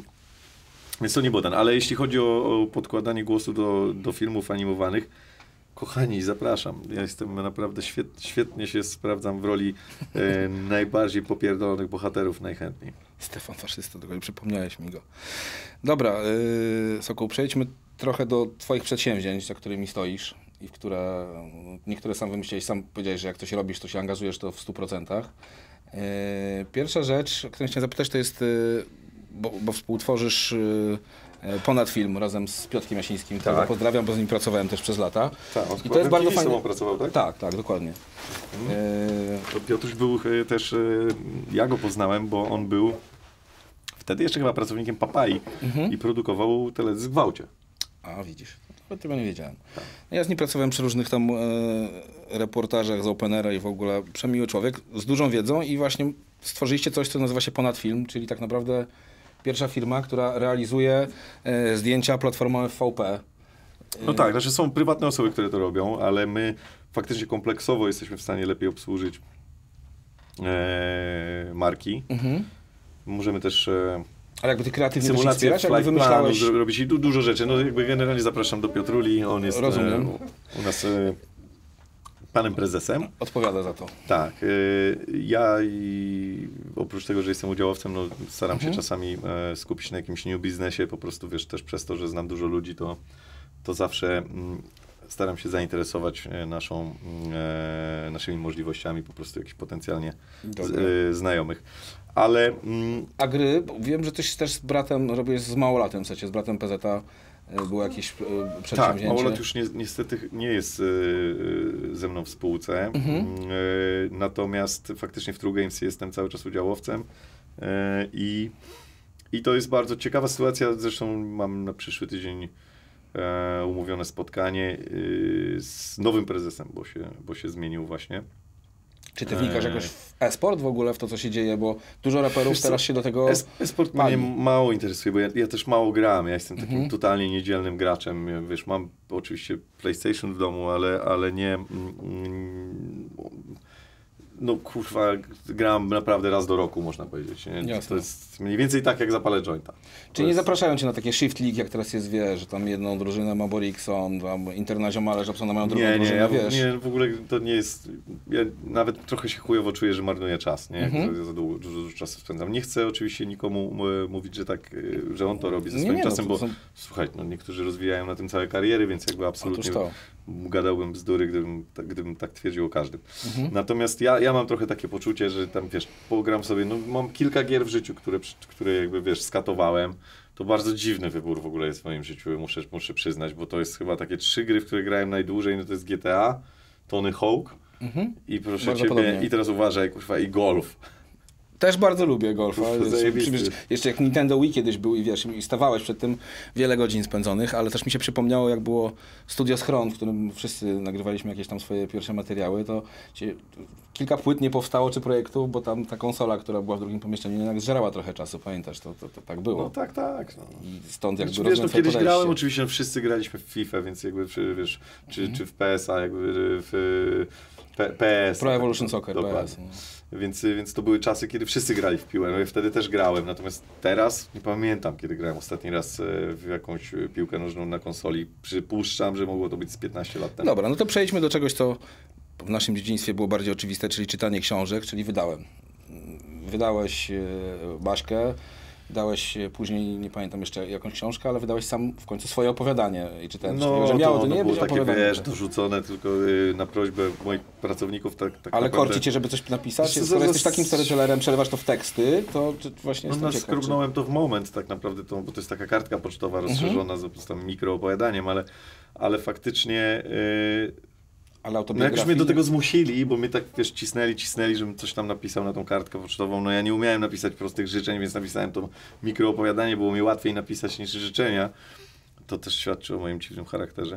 to nie było ten. Ale jeśli chodzi o podkładanie głosu do filmów animowanych, kochani, zapraszam. Ja jestem naprawdę świetnie się sprawdzam w roli najbardziej popierdolonych bohaterów najchętniej. Stefan faszysta, tylko przypomniałeś mi go. Dobra, Sokół, przejdźmy trochę do twoich przedsięwzięć, za którymi stoisz i w które niektóre sam wymyśliłeś, sam powiedziałeś, że jak coś robisz, to się angażujesz to w 100%. Pierwsza rzecz, o którą chciałem zapytać, to jest, bo współtworzysz Ponad Film razem z Piotrkiem Jasińskim, którego pozdrawiam, bo z nim pracowałem też przez lata. Tak, i to jest bardzo fajne. Pracował, tak? Tak, dokładnie. To Piotruś był też, ja go poznałem, bo on był wtedy jeszcze chyba pracownikiem Papai i produkował teledysk w Gwałcie. A, widzisz, tego nie wiedziałem. Tak. Ja z nim pracowałem przy różnych tam reportażach z Openera i w ogóle przemiły człowiek z dużą wiedzą i właśnie stworzyliście coś, co nazywa się Ponad Film, czyli tak naprawdę pierwsza firma, która realizuje zdjęcia platformą FVP. No tak, znaczy są prywatne osoby, które to robią, ale my faktycznie kompleksowo jesteśmy w stanie lepiej obsłużyć marki. Możemy też ale jakby ty kreatywnie symulację wspierać, jakby wymyślałeś... robić i dużo rzeczy. No jakby generalnie zapraszam do Piotruli, on jest u nas panem prezesem. Odpowiada za to. Tak. Ja i oprócz tego, że jestem udziałowcem, no staram się czasami skupić na jakimś new biznesie, po prostu wiesz, też przez to, że znam dużo ludzi, to zawsze staram się zainteresować naszymi możliwościami po prostu jakichś potencjalnie znajomych. Ale... A gry, wiem, że coś też z bratem robisz z Małolatem, w sensie z bratem PZ było jakieś przedsięwzięcie. Tak, Małolat już niestety nie jest ze mną w spółce, natomiast faktycznie w True Games jestem cały czas udziałowcem i to jest bardzo ciekawa sytuacja, zresztą mam na przyszły tydzień umówione spotkanie z nowym prezesem, bo się zmienił właśnie. Czy ty wnikasz jakoś w e-sport w ogóle, w to, co się dzieje, bo dużo raperów teraz się do tego e-sport mnie mało interesuje, bo ja też mało gram, ja jestem takim totalnie niedzielnym graczem, wiesz, mam oczywiście PlayStation w domu, ale nie... No kurwa, gram naprawdę raz do roku, można powiedzieć. Nie? To jest mniej więcej tak, jak zapalę jointa. Czyli nie zapraszają cię na takie shift league, jak teraz jest, wiesz, że tam jedną drużynę ma Borikson, tam Interna Ziomale, że mają drugą drużynę, wiesz. Nie, w ogóle to nie jest... Ja nawet trochę się chujowo czuję, że marnuję czas, nie? Ja za dużo czasu spędzam. Nie chcę oczywiście nikomu mówić, że on to robi ze swoim czasem, bo słuchaj, niektórzy rozwijają na tym całe kariery, więc jakby absolutnie gadałbym bzdury, gdybym tak twierdził o każdym. Natomiast ja mam trochę takie poczucie, że tam, wiesz, pogram sobie, no mam kilka gier w życiu, które jakby, wiesz, skatowałem. To bardzo dziwny wybór w ogóle jest w moim życiu, muszę przyznać, bo to jest chyba takie 3 gry, w które grałem najdłużej, no to jest GTA, Tony Hawk i proszę bardzo ciebie, podobnie. I teraz uważaj, kurwa, i golf. Też bardzo lubię golfa. Jeszcze jak Nintendo Wii kiedyś był i wiesz, i stawałeś przed tym wiele godzin spędzonych, ale też mi się przypomniało, jak było Studio Schron, w którym wszyscy nagrywaliśmy jakieś tam swoje pierwsze materiały, to kilka płyt nie powstało, czy projektów, bo tam ta konsola, która była w drugim pomieszczeniu, jednak zżerała trochę czasu, pamiętasz? To tak było. No tak. No. I stąd jakby wiesz, kiedyś grałem, oczywiście, wszyscy graliśmy w FIFA, więc jakby, wiesz, czy w PSA, jakby w PS. Pro Evolution Soccer, PS. Więc to były czasy, kiedy wszyscy grali w piłę. No ja wtedy też grałem, natomiast teraz nie pamiętam, kiedy grałem ostatni raz w jakąś piłkę nożną na konsoli. Przypuszczam, że mogło to być z 15 lat temu. Dobra, no to przejdźmy do czegoś, co w naszym dzieciństwie było bardziej oczywiste, czyli czytanie książek, czyli wydałem. Wydałeś Baśkę. Dałeś później, nie pamiętam jeszcze jakąś książkę, ale wydałeś sam w końcu swoje opowiadanie i czytałem coś takiego, że miało to nie było być takie, opowiadanie. wiesz, dorzucone tylko na prośbę moich pracowników. Tak Ale naprawdę... korci cię, żeby coś napisać? Skoro jesteś takim storytellerem, przelewasz to w teksty, to właśnie jestem ciekaw. Skrobnąłem to w moment tak naprawdę, bo to jest taka kartka pocztowa rozszerzona z tam mikroopowiadaniem, ale faktycznie... Ale no jak już mnie do tego zmusili, bo mnie tak, wiesz, cisnęli, żebym coś tam napisał na tą kartkę pocztową. No ja nie umiałem napisać prostych życzeń, więc napisałem to mikroopowiadanie, było mi łatwiej napisać niż życzenia. To też świadczy o moim dziwnym charakterze.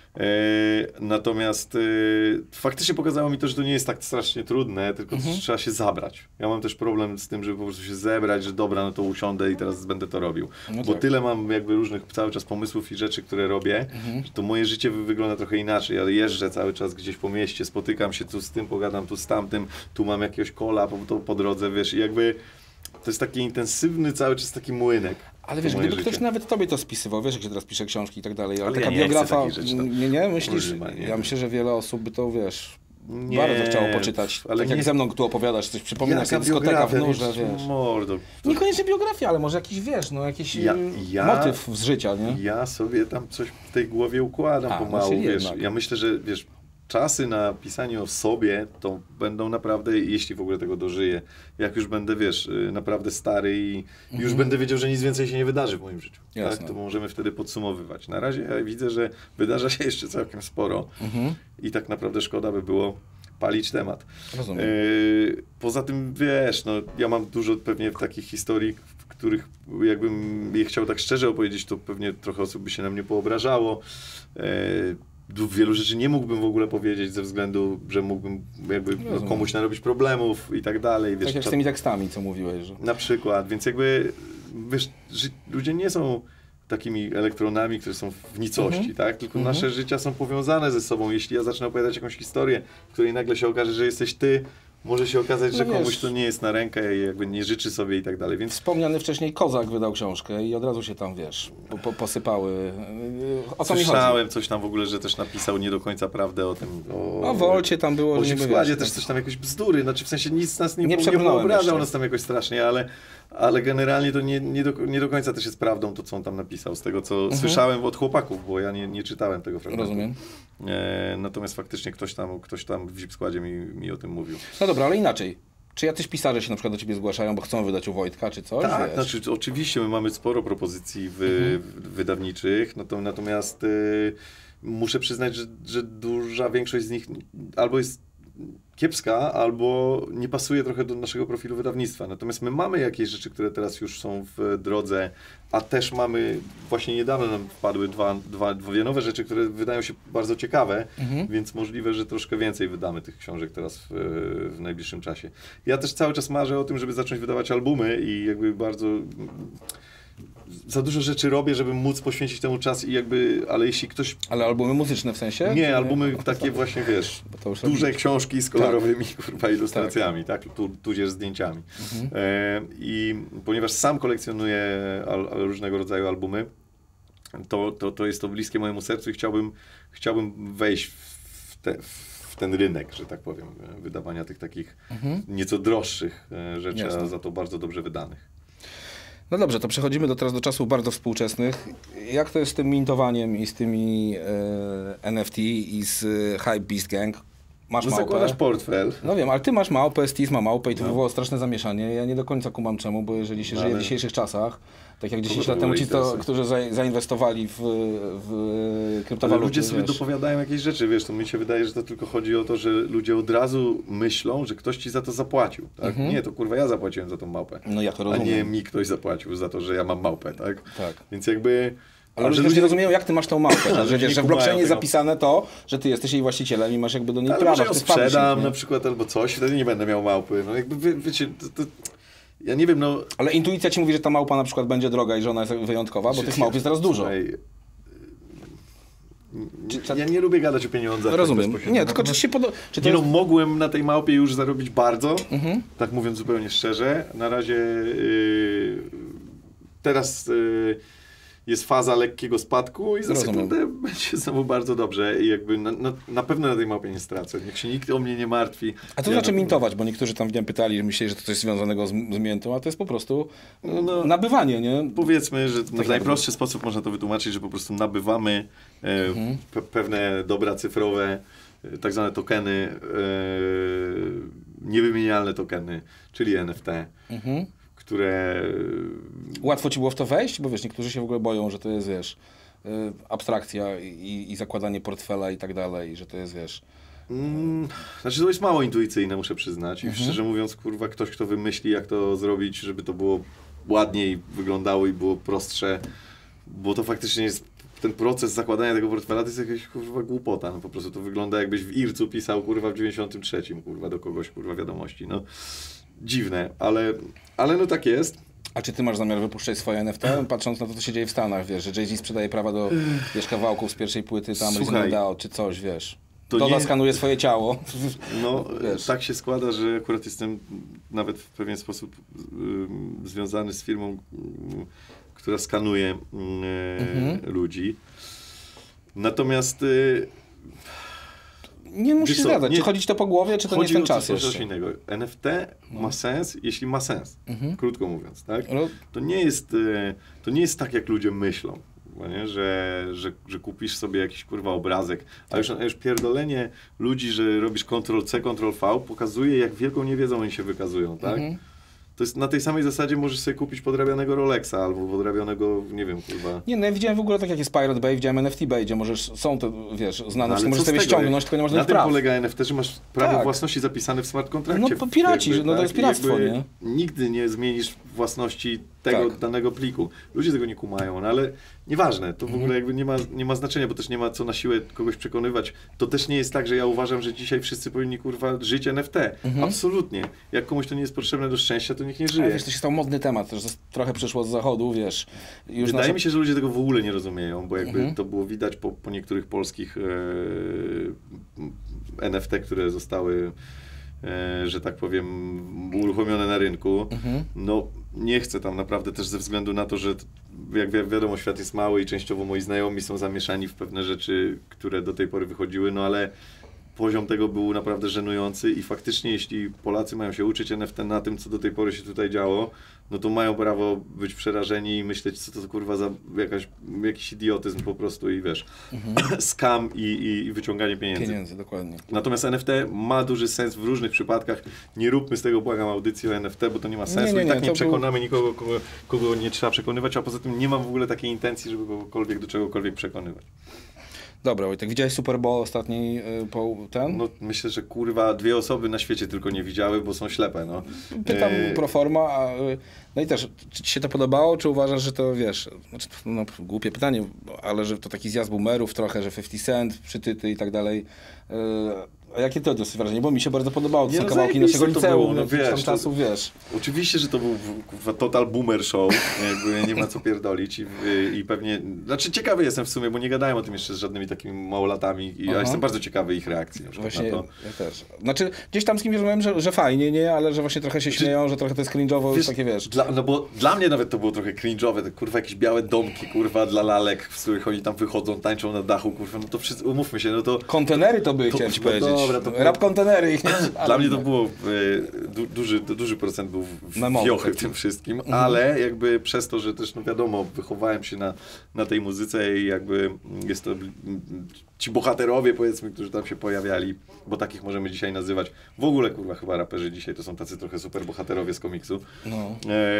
Natomiast faktycznie pokazało mi to, że to nie jest tak strasznie trudne, tylko trzeba się zabrać. Ja mam też problem z tym, żeby po prostu się zebrać, że dobra, no to usiądę i teraz będę to robił. No bo tyle mam jakby różnych cały czas pomysłów i rzeczy, które robię, że to moje życie wygląda trochę inaczej. Ja jeżdżę cały czas gdzieś po mieście, spotykam się tu z tym, pogadam tu z tamtym, tu mam jakiegoś kola po drodze, wiesz, i jakby to jest taki intensywny cały czas taki młynek. Ale wiesz, gdyby ktoś nawet tobie to spisywał, wiesz, jak się teraz pisze książki i tak dalej, ale taka ja biografa, rzeczy, nie myślisz? Nie. Ja myślę, że wiele osób by to, wiesz, bardzo chciało poczytać. Ale tak jak ze mną tu opowiadasz, coś przypominasz, sobie dyskoteka w nurze, wiesz. Mordo. Niekoniecznie biografia, ale może jakiś, wiesz, no jakiś motyw z życia, nie? Ja sobie tam coś w tej głowie układam pomału, wiesz. Ja myślę, że, wiesz, czasy na pisanie o sobie to będą naprawdę, jeśli w ogóle tego dożyję, jak już będę, wiesz, naprawdę stary i już będę wiedział, że nic więcej się nie wydarzy w moim życiu. Tak? To możemy wtedy podsumowywać. Na razie ja widzę, że wydarza się jeszcze całkiem sporo i tak naprawdę szkoda by było palić temat. Rozumiem. Poza tym, wiesz, no, ja mam dużo pewnie takich historii, w których jakbym je chciał tak szczerze opowiedzieć, to pewnie trochę osób by się na mnie poobrażało. Wielu rzeczy nie mógłbym w ogóle powiedzieć ze względu, że mógłbym jakby komuś narobić problemów i tak dalej. Wiesz, tak jak z tymi tekstami, co mówiłeś. Że... Na przykład, więc jakby, wiesz, ludzie nie są takimi elektronami, które są w nicości, tak? Tylko nasze życia są powiązane ze sobą. Jeśli ja zacznę opowiadać jakąś historię, w której nagle się okaże, że jesteś ty, może się okazać, że komuś to nie jest na rękę i jakby nie życzy sobie i tak dalej, więc... Wspomniany wcześniej Kozak wydał książkę i od razu się tam, wiesz, posypały. O co mi chodzi? Słyszałem coś tam w ogóle, że też napisał nie do końca prawdę o tym. O Wolcie tam było, że nie w składzie też coś tam jakieś bzdury, znaczy w sensie nic nas nie obrażał nas tam jakoś strasznie, ale generalnie to nie do końca też jest prawdą to, co on tam napisał, z tego, co słyszałem od chłopaków, bo ja nie czytałem tego fragmentu. Rozumiem. Natomiast faktycznie ktoś tam w Zip-składzie mi o tym mówił. No dobra, ale inaczej. Czy jacyś pisarze się na przykład do ciebie zgłaszają, bo chcą wydać u Wojtka, czy coś? Tak, znaczy oczywiście my mamy sporo propozycji wydawniczych, natomiast muszę przyznać, że duża większość z nich albo jest kiepska, albo nie pasuje trochę do naszego profilu wydawnictwa. Natomiast my mamy jakieś rzeczy, które teraz już są w drodze, a też mamy, właśnie niedawno nam wpadły dwie nowe rzeczy, które wydają się bardzo ciekawe, więc możliwe, że troszkę więcej wydamy tych książek teraz w najbliższym czasie. Ja też cały czas marzę o tym, żeby zacząć wydawać albumy i jakby bardzo... Za dużo rzeczy robię, żeby móc poświęcić temu czas i jakby, ale jeśli ktoś... Ale albumy muzyczne w sensie? Nie, albumy takie właśnie, wiesz, duże książki z kolorowymi ilustracjami, tak, tudzież zdjęciami. I ponieważ sam kolekcjonuję różnego rodzaju albumy, to jest to bliskie mojemu sercu i chciałbym wejść w ten rynek, że tak powiem, wydawania tych takich nieco droższych rzeczy, a za to bardzo dobrze wydanych. No dobrze, to przechodzimy teraz do czasów bardzo współczesnych. Jak to jest z tym mintowaniem i z tymi NFT i z Hypebeast Gang? Masz małpę. Zakładasz portfel. No wiem, ale ty masz małpę, Steve ma małpę i to wywołało straszne zamieszanie. Ja nie do końca kumam czemu, bo jeżeli się żyje w dzisiejszych czasach, tak jak 10 lat temu ci, którzy zainwestowali w kryptowaluty. Ale ludzie sobie dopowiadają jakieś rzeczy, wiesz, to mi się wydaje, że to tylko chodzi o to, że ludzie od razu myślą, że ktoś ci za to zapłacił, tak? Nie, to kurwa ja zapłaciłem za tą małpę. No ja to rozumiem. A nie mi ktoś zapłacił za to, że ja mam małpę, tak? Tak. Więc jakby... Ale ludzie też nie rozumieją, jak ty masz tą małpę, że wiesz, że w blockchainie jest zapisane to, że ty jesteś jej właścicielem i masz jakby do niej prawa. Ale może ją sprzedam na przykład albo coś, wtedy nie będę miał małpy. No jakby wiecie, ja nie wiem, no... Ale intuicja ci mówi, że ta małpa na przykład będzie droga i że ona jest wyjątkowa, bo tych małp jest teraz dużo. Ja nie lubię gadać o pieniądzach. Rozumiem. Nie, tylko czy ci się podoba... mogłem na tej małpie już zarobić bardzo, tak mówiąc zupełnie szczerze. Na razie teraz... jest faza lekkiego spadku i za Rozumiem. sekundę będzie znowu bardzo dobrze i jakby na pewno na tej mapie nie stracę. Niech się nikt o mnie nie martwi. A to znaczy mintować, bo niektórzy tam pytali, myśleli, że to coś związanego z miętą, a to jest po prostu nabywanie, nie? Powiedzmy, że w najprostszy sposób można to wytłumaczyć, że po prostu nabywamy pewne dobra cyfrowe, tak zwane tokeny, niewymienialne tokeny, czyli NFT, które... Łatwo ci było w to wejść? Bo wiesz, niektórzy się w ogóle boją, że to jest, wiesz, abstrakcja i zakładanie portfela i tak dalej, że to jest, wiesz... Znaczy to jest mało intuicyjne, muszę przyznać. I szczerze mówiąc, kurwa, ktoś, kto wymyśli, jak to zrobić, żeby to było ładniej wyglądało i było prostsze, bo to faktycznie jest ten proces zakładania tego portfela, to jest jakaś, kurwa, głupota. No po prostu to wygląda, jakbyś w IRC-u pisał, kurwa, w 93, kurwa, do kogoś, kurwa, wiadomości. No, dziwne, ale no tak jest. A czy ty masz zamiar wypuszczać swoje NFT, patrząc na to, co się dzieje w Stanach, wiesz, że Jay-Z sprzedaje prawa do, wiesz, kawałków z pierwszej płyty, tam Słuchaj, Dao, czy coś, wiesz. to Doda nie- skanuje swoje ciało. No, Wiesz. tak się składa, że akurat jestem nawet w pewien sposób związany z firmą, która skanuje ludzi. Natomiast Nie musisz Wiesz co, zgadzać, nie- czy chodzić to po głowie, czy to nie jest ten o czas coś jeszcze. innego. NFT ma sens, jeśli ma sens. Krótko mówiąc, tak? No, To nie jest tak, jak ludzie myślą. bo nie? Że kupisz sobie jakiś kurwa obrazek, a już pierdolenie ludzi, że robisz Ctrl-C, Ctrl-V pokazuje, jak wielką niewiedzą oni się wykazują, tak? To jest na tej samej zasadzie możesz sobie kupić podrabianego Rolexa albo podrabianego, nie wiem, kurwa. Nie, no ja widziałem w ogóle tak jak jest Pirate Bay, widziałem NFT Bay, gdzie możesz, są te, wiesz, znane, No, ale możesz co z sobie tego, ściągnąć, tylko nie można na mieć tym praw. polega NFT, że masz prawo Tak. własności zapisane w smart kontrakcie. No, piraci, że no to jest I piractwo, jakby nie? Nigdy nie zmienisz własności tego Tak. danego pliku. Ludzie tego nie kumają, no ale nieważne, to w ogóle jakby nie ma znaczenia, bo też nie ma co na siłę kogoś przekonywać. To też nie jest tak, że ja uważam, że dzisiaj wszyscy powinni kurwa żyć NFT. Absolutnie. Jak komuś to nie jest potrzebne do szczęścia, to niech nie żyje. Ale wiesz, to się stał modny temat, że trochę przyszło z zachodu, wiesz. Już Wydaje mi się, że ludzie tego w ogóle nie rozumieją, bo jakby to było widać po niektórych polskich NFT, które zostały, że tak powiem, uruchomione na rynku. No nie chcę tam naprawdę też ze względu na to, że jak wiadomo, świat jest mały i częściowo moi znajomi są zamieszani w pewne rzeczy, które do tej pory wychodziły, no ale poziom tego był naprawdę żenujący i faktycznie jeśli Polacy mają się uczyć NFT na tym, co do tej pory się tutaj działo, no to mają prawo być przerażeni i myśleć, co to kurwa za jakiś idiotyzm po prostu i wiesz, scam i wyciąganie pieniędzy. Dokładnie. Natomiast NFT ma duży sens w różnych przypadkach. Nie róbmy z tego, błagam, audycji o NFT, bo to nie ma sensu Nie, i tak nie to przekonamy nikogo, kogo nie trzeba przekonywać, a poza tym nie mam w ogóle takiej intencji, żeby kogokolwiek do czegokolwiek przekonywać. Dobra, Wojtek, widziałeś Super Bowl ostatni ten? No myślę, że kurwa 2 osoby na świecie tylko nie widziały, bo są ślepe, no. Pytam pro forma, no i też, czy ci się to podobało, czy uważasz, że to, wiesz, znaczy, no, głupie pytanie, ale że to taki zjazd boomerów trochę, że 50 Cent, przytyty i tak dalej. A jakie to jest wrażenie? Bo mi się bardzo podobało, to Nie, są no kawałki zajebiste naszego to liceum, było, no jakichś wiesz, tam to- czasów, wiesz. Oczywiście, że to był kurwa total boomer show, jakby nie ma co pierdolić i pewnie, znaczy ciekawy jestem w sumie, bo nie gadałem o tym jeszcze z żadnymi takimi małolatami i ja jestem bardzo ciekawy ich reakcji na przykład Właśnie, na to. ja też. Znaczy, gdzieś tam z kimś rozmawiałem, że fajnie, nie? Ale że właśnie trochę się śmieją, że trochę to jest cringe'owo, już takie, wiesz. No bo dla mnie nawet to było trochę cringe'owe, te kurwa jakieś białe domki, kurwa dla lalek, z których oni tam wychodzą, tańczą na dachu, kurwa, no to wszyscy, umówmy się, no to Kontenery to były, To- chciałem ci no powiedzieć. dobra, to było- Rap kontenery ich, nie? dla mnie to było, duży procent był Memowy wiochy w taki. tym wszystkim, ale jakby przez to, że też, no wiadomo, wychowałem się na tej muzyce i jakby jest to, ci bohaterowie, powiedzmy, którzy tam się pojawiali, bo takich możemy dzisiaj nazywać, w ogóle, kurwa, chyba raperzy dzisiaj to są tacy trochę super bohaterowie z komiksu, No.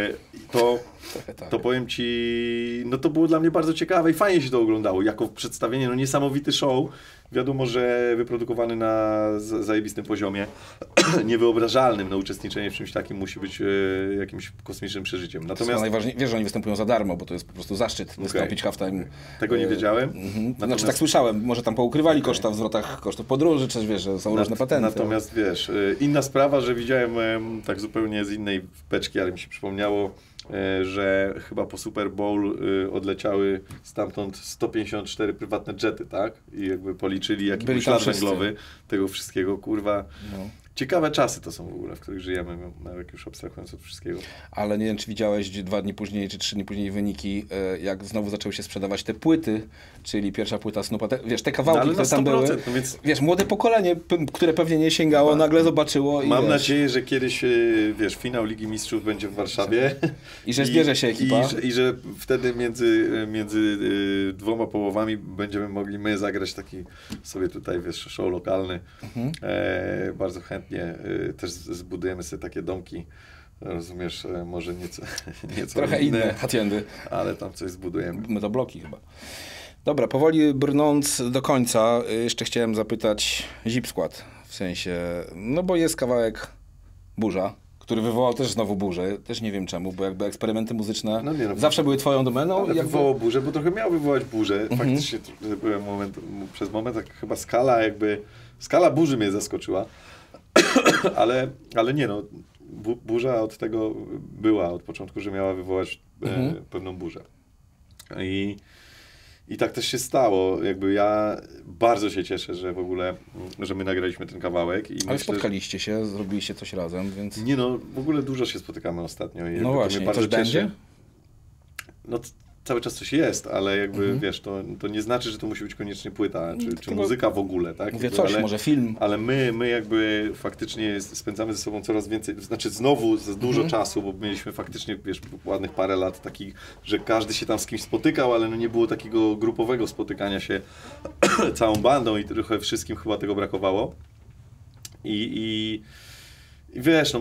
Trochę tak. to powiem ci, no to było dla mnie bardzo ciekawe i fajnie się to oglądało, jako przedstawienie, no niesamowity show, wiadomo, że wyprodukowany na zajebistym poziomie, niewyobrażalnym, no uczestniczenie w czymś takim musi być jakimś kosmicznym przeżyciem. To Natomiast najważniejsze, wiesz, że oni występują za darmo, bo to jest po prostu zaszczyt wystąpić halftime. tego nie wiedziałem. Znaczy tak słyszałem, może tam poukrywali koszta w zwrotach kosztów podróży, czy wiesz, że są różne patenty. Natomiast wiesz, inna sprawa, że widziałem tak zupełnie z innej beczki, ale mi się przypomniało, że chyba po Super Bowl odleciały stamtąd 154 prywatne jety, tak? I jakby policzyli, jaki Byli był tam ślad wszyscy. węglowy tego wszystkiego, kurwa. No. ciekawe czasy to są w ogóle, w których żyjemy, jak już abstrahując od wszystkiego. Ale nie wiem, czy widziałeś 2 dni później, czy 3 dni później wyniki, jak znowu zaczęły się sprzedawać te płyty, czyli pierwsza płyta Snoopa, wiesz, te kawałki, ale które tam były, no więc... wiesz, młode pokolenie, które pewnie nie sięgało, nagle zobaczyło i mam wiesz, nadzieję, że kiedyś, wiesz, finał Ligi Mistrzów będzie w Warszawie. I że zbierze się ekipa. I że wtedy między 2 połowami będziemy mogli my zagrać taki sobie tutaj, wiesz, show lokalny. Bardzo chętnie też zbudujemy sobie takie domki, rozumiesz, może nieco Trochę inne haciendy. ale tam coś zbudujemy. Metobloki chyba. Dobra, powoli brnąc do końca, jeszcze chciałem zapytać Zip Skład, w sensie, no bo jest kawałek Burza, który wywołał też znowu burzę, też nie wiem czemu, bo jakby eksperymenty muzyczne zawsze były twoją domeną. Ale wywołał burzę, bo trochę miał wywołać burzę. Faktycznie byłem przez moment tak chyba skala burzy mnie zaskoczyła, ale nie no, burza od tego była od początku, że miała wywołać pewną burzę. I tak też się stało. Jakby ja bardzo się cieszę, że w ogóle, że my nagraliśmy ten kawałek. Ale myślę, spotkaliście się, zrobiliście coś razem, więc... Nie no, w ogóle dużo się spotykamy ostatnio. I no właśnie, bardzo coś będzie? No cały czas coś jest, ale jakby wiesz, to nie znaczy, że to musi być koniecznie płyta, czy muzyka w ogóle, tak? Mówię coś, może film. Ale my jakby faktycznie spędzamy ze sobą coraz więcej, znaczy znowu za dużo czasu, bo mieliśmy faktycznie, wiesz, ładnych parę lat takich, że każdy się tam z kimś spotykał, ale no nie było takiego grupowego spotykania się całą bandą i trochę wszystkim chyba tego brakowało. I wiesz, no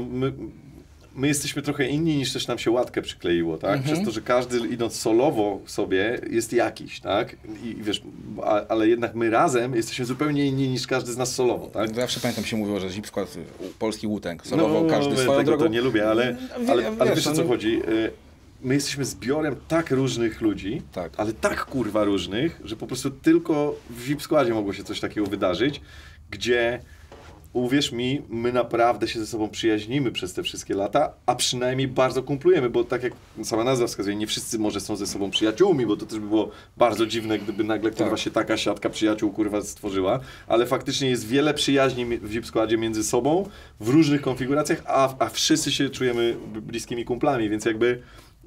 my jesteśmy trochę inni, niż też nam się łatkę przykleiło, tak? Przez to, że każdy idąc solowo sobie jest jakiś, tak? I wiesz, ale jednak my razem jesteśmy zupełnie inni niż każdy z nas solowo, tak? Zawsze pamiętam się mówiło, że Zip Skład, polski Wu-Tang, solował każdy swoją tego drogą. To nie lubię, ale wiesz o co chodzi? My jesteśmy zbiorem tak różnych ludzi, ale tak kurwa różnych, że po prostu tylko w Zip Składzie mogło się coś takiego wydarzyć, gdzie uwierz mi, my naprawdę się ze sobą przyjaźnimy przez te wszystkie lata, a przynajmniej bardzo kumplujemy, bo tak jak sama nazwa wskazuje, nie wszyscy może są ze sobą przyjaciółmi, bo to też by było bardzo dziwne, gdyby nagle kurwa się taka siatka przyjaciół kurwa stworzyła, ale faktycznie jest wiele przyjaźni w Zip Składzie między sobą w różnych konfiguracjach, a wszyscy się czujemy bliskimi kumplami, więc jakby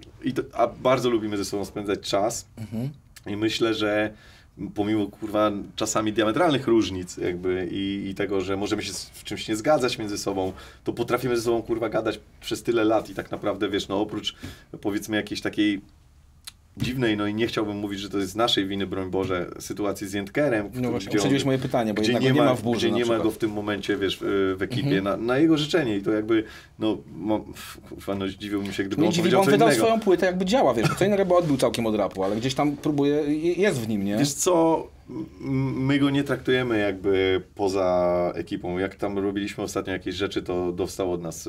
a bardzo lubimy ze sobą spędzać czas i myślę, że pomimo kurwa czasami diametralnych różnic jakby i tego, że możemy się w czymś nie zgadzać między sobą, to potrafimy ze sobą kurwa gadać przez tyle lat i tak naprawdę wiesz, no oprócz powiedzmy jakiejś takiej dziwnej, no i nie chciałbym mówić, że to jest z naszej winy, broń Boże, sytuacji z Jędkerem. No właśnie, uprzedziłeś moje pytanie, bo jednak nie ma w Burzy. Gdzie nie ma go w tym momencie, wiesz, w ekipie, na jego życzenie i to jakby, no, kurwa, zdziwiłbym się, gdyby on powiedział co wydał innego. swoją płytę, jakby działa, wiesz, co innego, bo odbił całkiem od rapu, ale gdzieś tam próbuje, jest w nim, nie? Wiesz co, my go nie traktujemy jakby poza ekipą. Jak tam robiliśmy ostatnio jakieś rzeczy, to dostał od nas,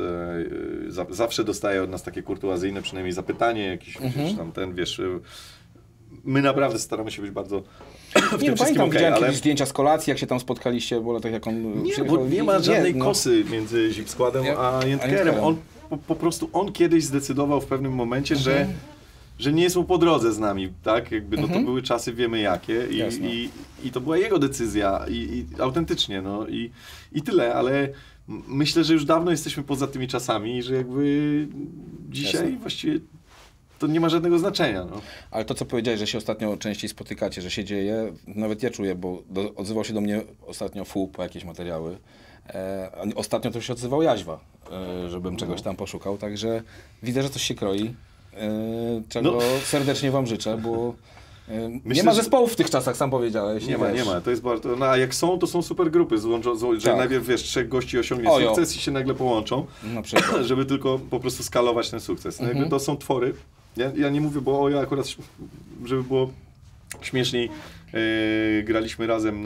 zawsze dostaje od nas takie kurtuazyjne przynajmniej zapytanie, jakiś tam ten, wiesz, my naprawdę staramy się być bardzo w tym wszystkim widziałem kiedyś zdjęcia z kolacji, jak się tam spotkaliście, bo tak jak on... Nie, bo nie ma żadnej kosy między Zip Składem a Jędkerem. On po prostu kiedyś zdecydował w pewnym momencie, że nie jest mu po drodze z nami, tak? Jakby, no to były czasy, wiemy jakie i to była jego decyzja i autentycznie, no i tyle, ale myślę, że już dawno jesteśmy poza tymi czasami i że jakby dzisiaj właściwie to nie ma żadnego znaczenia, no. Ale to, co powiedziałeś, że się ostatnio częściej spotykacie, że się dzieje, nawet ja czuję, bo odzywał się do mnie ostatnio Fu po jakieś materiały. Ostatnio to się odzywał Jaźwa, żebym czegoś tam poszukał, także widzę, że coś się kroi. Czego serdecznie wam życzę, bo myślę, nie ma zespołów w tych czasach, sam powiedziałeś. Nie ma, to jest bardzo, no a jak są, to są super grupy, że najpierw wiesz, 3 gości osiągnie sukces i się nagle połączą, na przykład. Żeby tylko po prostu skalować ten sukces. No jakby to są twory, ja nie mówię, bo ja akurat, żeby było śmieszniej, graliśmy razem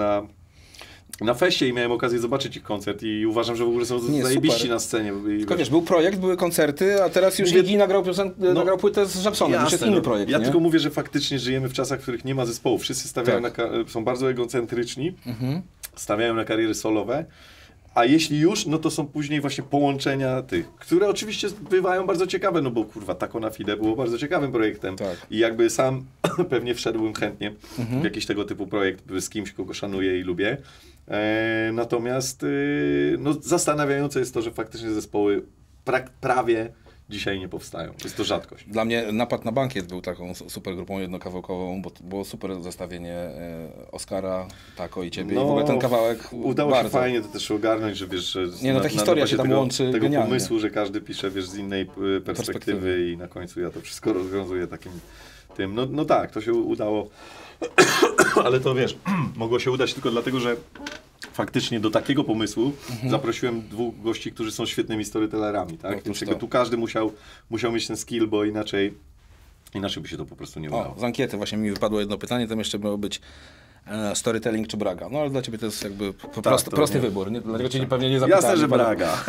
na feście i miałem okazję zobaczyć ich koncert i uważam, że w ogóle są zajebiści na scenie. Tylko wiesz, był projekt, były koncerty, a teraz już Iggy nagrał płytę z Żabsonem, już jest inny projekt. Ja tylko mówię, że faktycznie żyjemy w czasach, w których nie ma zespołów. Wszyscy stawiają są bardzo egocentryczni, stawiają na kariery solowe, A jeśli już, no to są później właśnie połączenia tych, które oczywiście bywają bardzo ciekawe, no bo kurwa, Taco na Fide było bardzo ciekawym projektem. Tak. I jakby sam pewnie wszedłbym chętnie w jakiś tego typu projekt z kimś, kogo szanuję i lubię. Natomiast no, zastanawiające jest to, że faktycznie zespoły prawie dzisiaj nie powstają. Jest to rzadkość. Dla mnie Napad na bankiet był taką super grupą jednokawałkową, bo to było super zestawienie Oskara, Taco i ciebie. No, I w ogóle ten kawałek udało bardzo. się fajnie to też ogarnąć, że wiesz, że Nie, no ta historia się tam tego, łączy tego genialnie. pomysłu, że każdy pisze, wiesz, z innej perspektywy i na końcu ja to wszystko rozwiązuję takim tym. No tak, to się udało. Ale to wiesz, mogło się udać tylko dlatego, że faktycznie do takiego pomysłu zaprosiłem 2 gości, którzy są świetnymi storytellerami, tak? Otóż Więc to. tu każdy musiał mieć ten skill, bo inaczej by się to po prostu nie udało. O, z ankiety właśnie mi wypadło jedno pytanie, tam jeszcze miało być storytelling czy Braga. No ale dla ciebie to jest jakby prosty nie. wybór, nie? Dlatego cię pewnie nie zapytałem. Jasne, że Braga.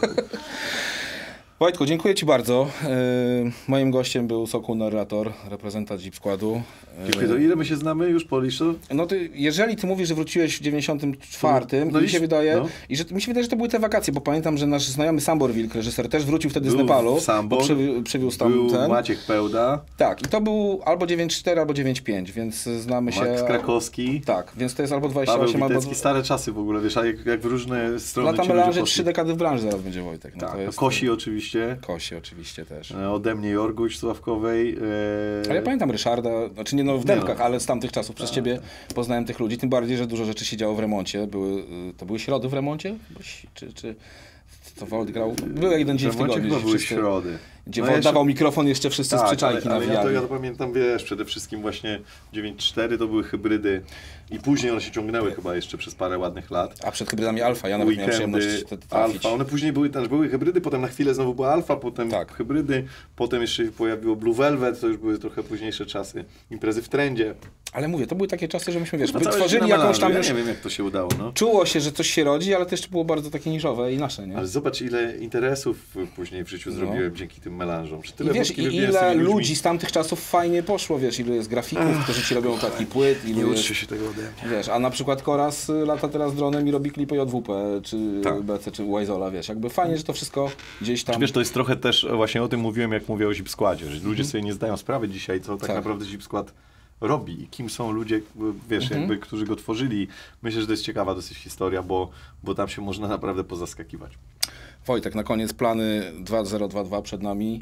Wojtku, dziękuję ci bardzo. Moim gościem był Sokół Narrator, reprezentant Jeep Składu. Dziękuję. To ile my się znamy już, Poliszu? No ty, jeżeli ty mówisz, że wróciłeś w 94, No mi się wydaje, no. i że mi się wydaje, że to były te wakacje, bo pamiętam, że nasz znajomy Sambor Wilk, reżyser, też wrócił wtedy z Był Nepalu, w Sambor, bo przywiózł tam był ten. Maciek Pełda, Tak, i to był albo 9.4, albo 9.5, więc znamy się. Max Krakowski, Tak, więc to jest albo Paweł 28, albo... Witecki, stare czasy w ogóle, wiesz, a jak w różne strony Lata ci ludzie melanży, poszli. 3 dekady w branży zaraz będzie Wojtek. No Tak, to jest, Kosi oczywiście, Kosi oczywiście też. ode mnie Jorguś Sławkowej. Ale ja pamiętam Ryszarda, znaczy nie no w dębkach, no. ale z tamtych czasów przez ciebie poznałem tych ludzi, tym bardziej, że dużo rzeczy się działo w remoncie. To były środy w remoncie? Czy to Wolt grał? Był jeden dzień w tygodniu, chyba gdzie były wszyscy, środy. gdzie No Wolt jeszcze- dawał mikrofon, jeszcze wszyscy z przyczajki ale ja nawijali. to pamiętam, wiesz, przede wszystkim właśnie 9.4 to były hybrydy i później one się ciągnęły chyba jeszcze przez parę ładnych lat. A przed hybrydami Alfa, ja nawet miałem przyjemność wtedy trafić. Alfa, one później były hybrydy, potem na chwilę znowu była Alfa, potem Tak. hybrydy, potem jeszcze się pojawiło Blue Velvet, to już były trochę późniejsze czasy, imprezy w trendzie. Ale mówię, to były takie czasy, że myśmy, wiesz, Całe życie wytworzyli na jakąś melanżu. tam Ja już... nie wiem, jak to się udało, no. Czuło się, że coś się rodzi, ale to jeszcze było bardzo takie niszowe i nasze, nie? Ale zobacz, ile interesów później w życiu zrobiłem dzięki tym melanżom. Czy I tyle wiesz, wódki i wypiłem z ile tymi ludźmi? ludzi z tamtych czasów fajnie poszło, wiesz, ilu jest grafików, którzy ci robią taki płyt, Nie ilu jest... uczcie się tego ode mnie. Wiesz, a na przykład Koraz lata teraz dronem i robi klipy JWP, czy Tak. BC, czy Wajzola, wiesz, jakby fajnie, że to wszystko gdzieś tam... Wiesz, to jest trochę też, właśnie o tym mówiłem, jak mówię o Zip Składzie, że ludzie sobie nie zdają sprawy dzisiaj, co tak Tak. naprawdę Zip Skład robi i kim są ludzie, wiesz, jakby, którzy go tworzyli. Myślę, że to jest ciekawa dosyć historia, bo tam się można naprawdę pozaskakiwać. Wojtek, na koniec plany 2022 przed nami.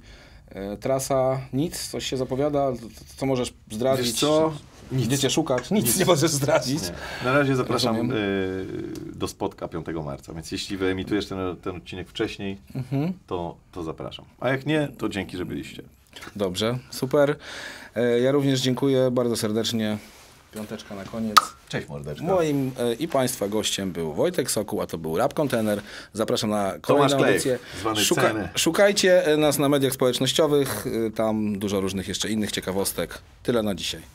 Trasa, nic, coś się zapowiada, co możesz zdradzić? Wiesz co? Nic. Gdzie cię szukać? Nic nie możesz zdradzić. Nie. Na razie zapraszam Rozumiem. do spotka 5 marca, więc jeśli wyemitujesz ten odcinek wcześniej, to zapraszam. A jak nie, to dzięki, że byliście. Dobrze, super. Ja również dziękuję bardzo serdecznie. Piąteczka na koniec. Cześć mordeczka. Moim i Państwa gościem był Wojtek Sokół, a to był Rap Container. Zapraszam na kolejną Tomasz Klejch, edycję. zwany Ceny. Szukajcie nas na mediach społecznościowych, tam dużo różnych jeszcze innych ciekawostek. Tyle na dzisiaj.